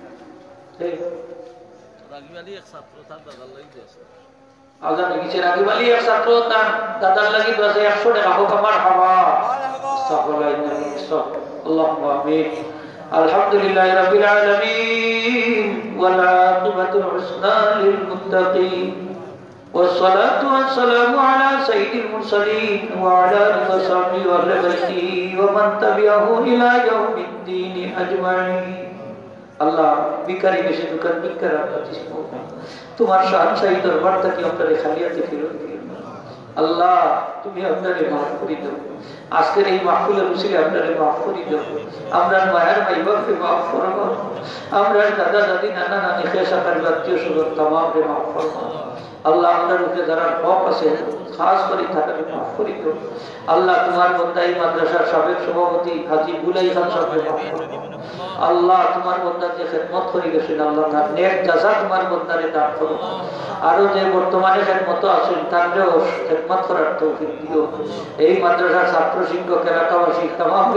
রাগিবালি এক ছাত্র তার দাদার লাগি দিয়েছে আজান লিখেছে রাগিবালি এক ছাত্র তার দাদার লাগি দিয়েছে 100 টাকা হোক আমার হাওয়া আস্তাগফিরুল্লাহ আল্লাহুম্মা আমিন আলহামদুলিল্লাহি রাব্বিল আলামিন ওয়াল আকিবাতুল হুসনা লিল মুত্তাকিন والصلاة والسلام على سيد المرسلين وعلى آله وصحبه وأهل بيته ومن تبعه إلى يوم الدين أجمعين আল্লাহ বিকারি বেশি দোকান বিকার তোমার শাহী দরবার থেকে আপনাদের খালিয়াতে ফেরত দিও আল্লাহ তুমি আপনাদের মাফ করে দাও আজকের এই মাহফিলের উসিলে আপনাদের মাফ করে দাও আমরা মায়ের মাইবাকে মাফ ফরমাও আমরা দাদা দাদি নানা নানি খেসাকার আত্মীয় স্বজন তামামকে মাফ ফরমাও আল্লাহ আপনার উপরে যারা হক আছে খাস করে তাদেরকে মাফ করে দাও আল্লাহ তোমার বন্দাই মাদ্রাসার সাবেক সভাপতি হাজী বুলাই খান সাহেবকে মাফ ফরমাও আল্লাহ তোমার বন্দার যে খেদমত করে গেছেন আল্লাহ তার নেক জাযা তোমার বন্দারে দান করো আরো যে বর্তমানে খেদমত আছেন তারও খেদমত করার তৌফিক দিও এই মাদ্রাসার ছাত্র শিক্ষক এলাকাবাসী তামামকে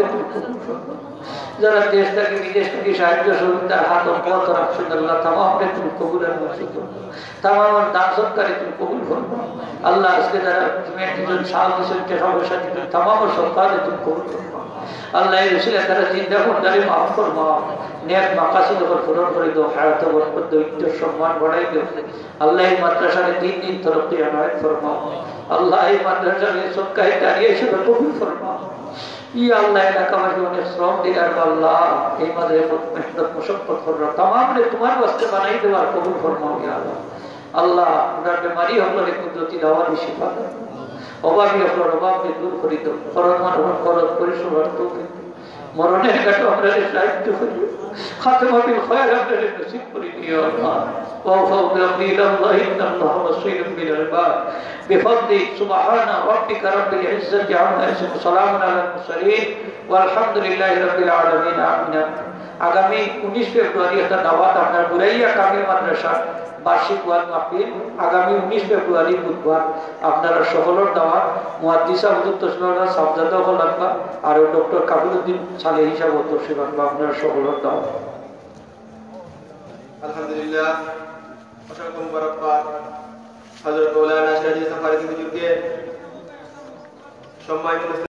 যারা দেশ থেকে বিদেশ থেকে সাহায্য সহযোগিতার হাত অব্যাহত রাখছেন আল্লাহ তামামকে তুমি কবুলের মসজিদ তামাম দান সৎকারে তুমি কবুল করো আল্লাহ আজকে যারা তুমি একজন সাল দিচ্ছেন সবার সাথে তামাম সৎকারে তুমি কবুল করো আল্লাহ এই রসিলা তারা চিন্তা করতে মাফ করবো নেক মাকাসিদ ওপর পূরণ করে দাও হায়াত বরকত দাও ইজ্জত সম্মান বাড়াই দাও আল্লাহ এই মাদ্রাসাকে দিন তরক্কি আনায়ত ফরমাও আল্লাহ এই মাদ্রাসাকে সৎকারে দাঁড়িয়ে সেটা কবুল ফরমাও ইয়া আল্লাহ এলাকাবাসী অনেক শ্রম দিলার আল্লাহ এই মাদ্রাসার মেহনত মুশাক্কত কররা तमाम রে তোমার ওয়াস্তে বানাই দেওয়ার কবুল ফরমাও ইয়া আল্লাহ আল্লাহ আমরা বেমারি হলে কুদরতি দাওয়াত শিফা দাও অভাবী আপনার অভাবকে দূর করি দাও ফরজ মানব ফরজ পরিশ্রমের তৌফিক মরণের কাছে আপনাদের সাহায্য করি খাতেমা বিল খায়র আপনাদের নসিব করে দিও আল্লাহ وفوق إلى الله إن الله بصير بالعباد بفضل سبحان ربك رب العزة عما يصفون سلام على المرسلين والحمد لله رب العالمين آمين আগামী 19 ফেব্রুয়ারি একটা দাওয়াত আপনার বুরাইয়া কামিল মাদ্রাসা বার্ষিক ওয়াজ মাহফিল আগামী 19 ফেব্রুয়ারি বুধবার আপনারা সকলের দাওয়াত মুহাদ্দিসা হুজুর তসলিমুল্লাহ সাবজাদা হলাকা আর ডক্টর কাবিলউদ্দিন সালেহ হিসাব তসলিম আপনারা সকলের দাওয়াত আলহামদুলিল্লাহ অসংখ্য মুবারকবাদ হযরত মাওলানা সিরাজুল ইসলাম ফারুকী হুজুরকে। সম্মানিত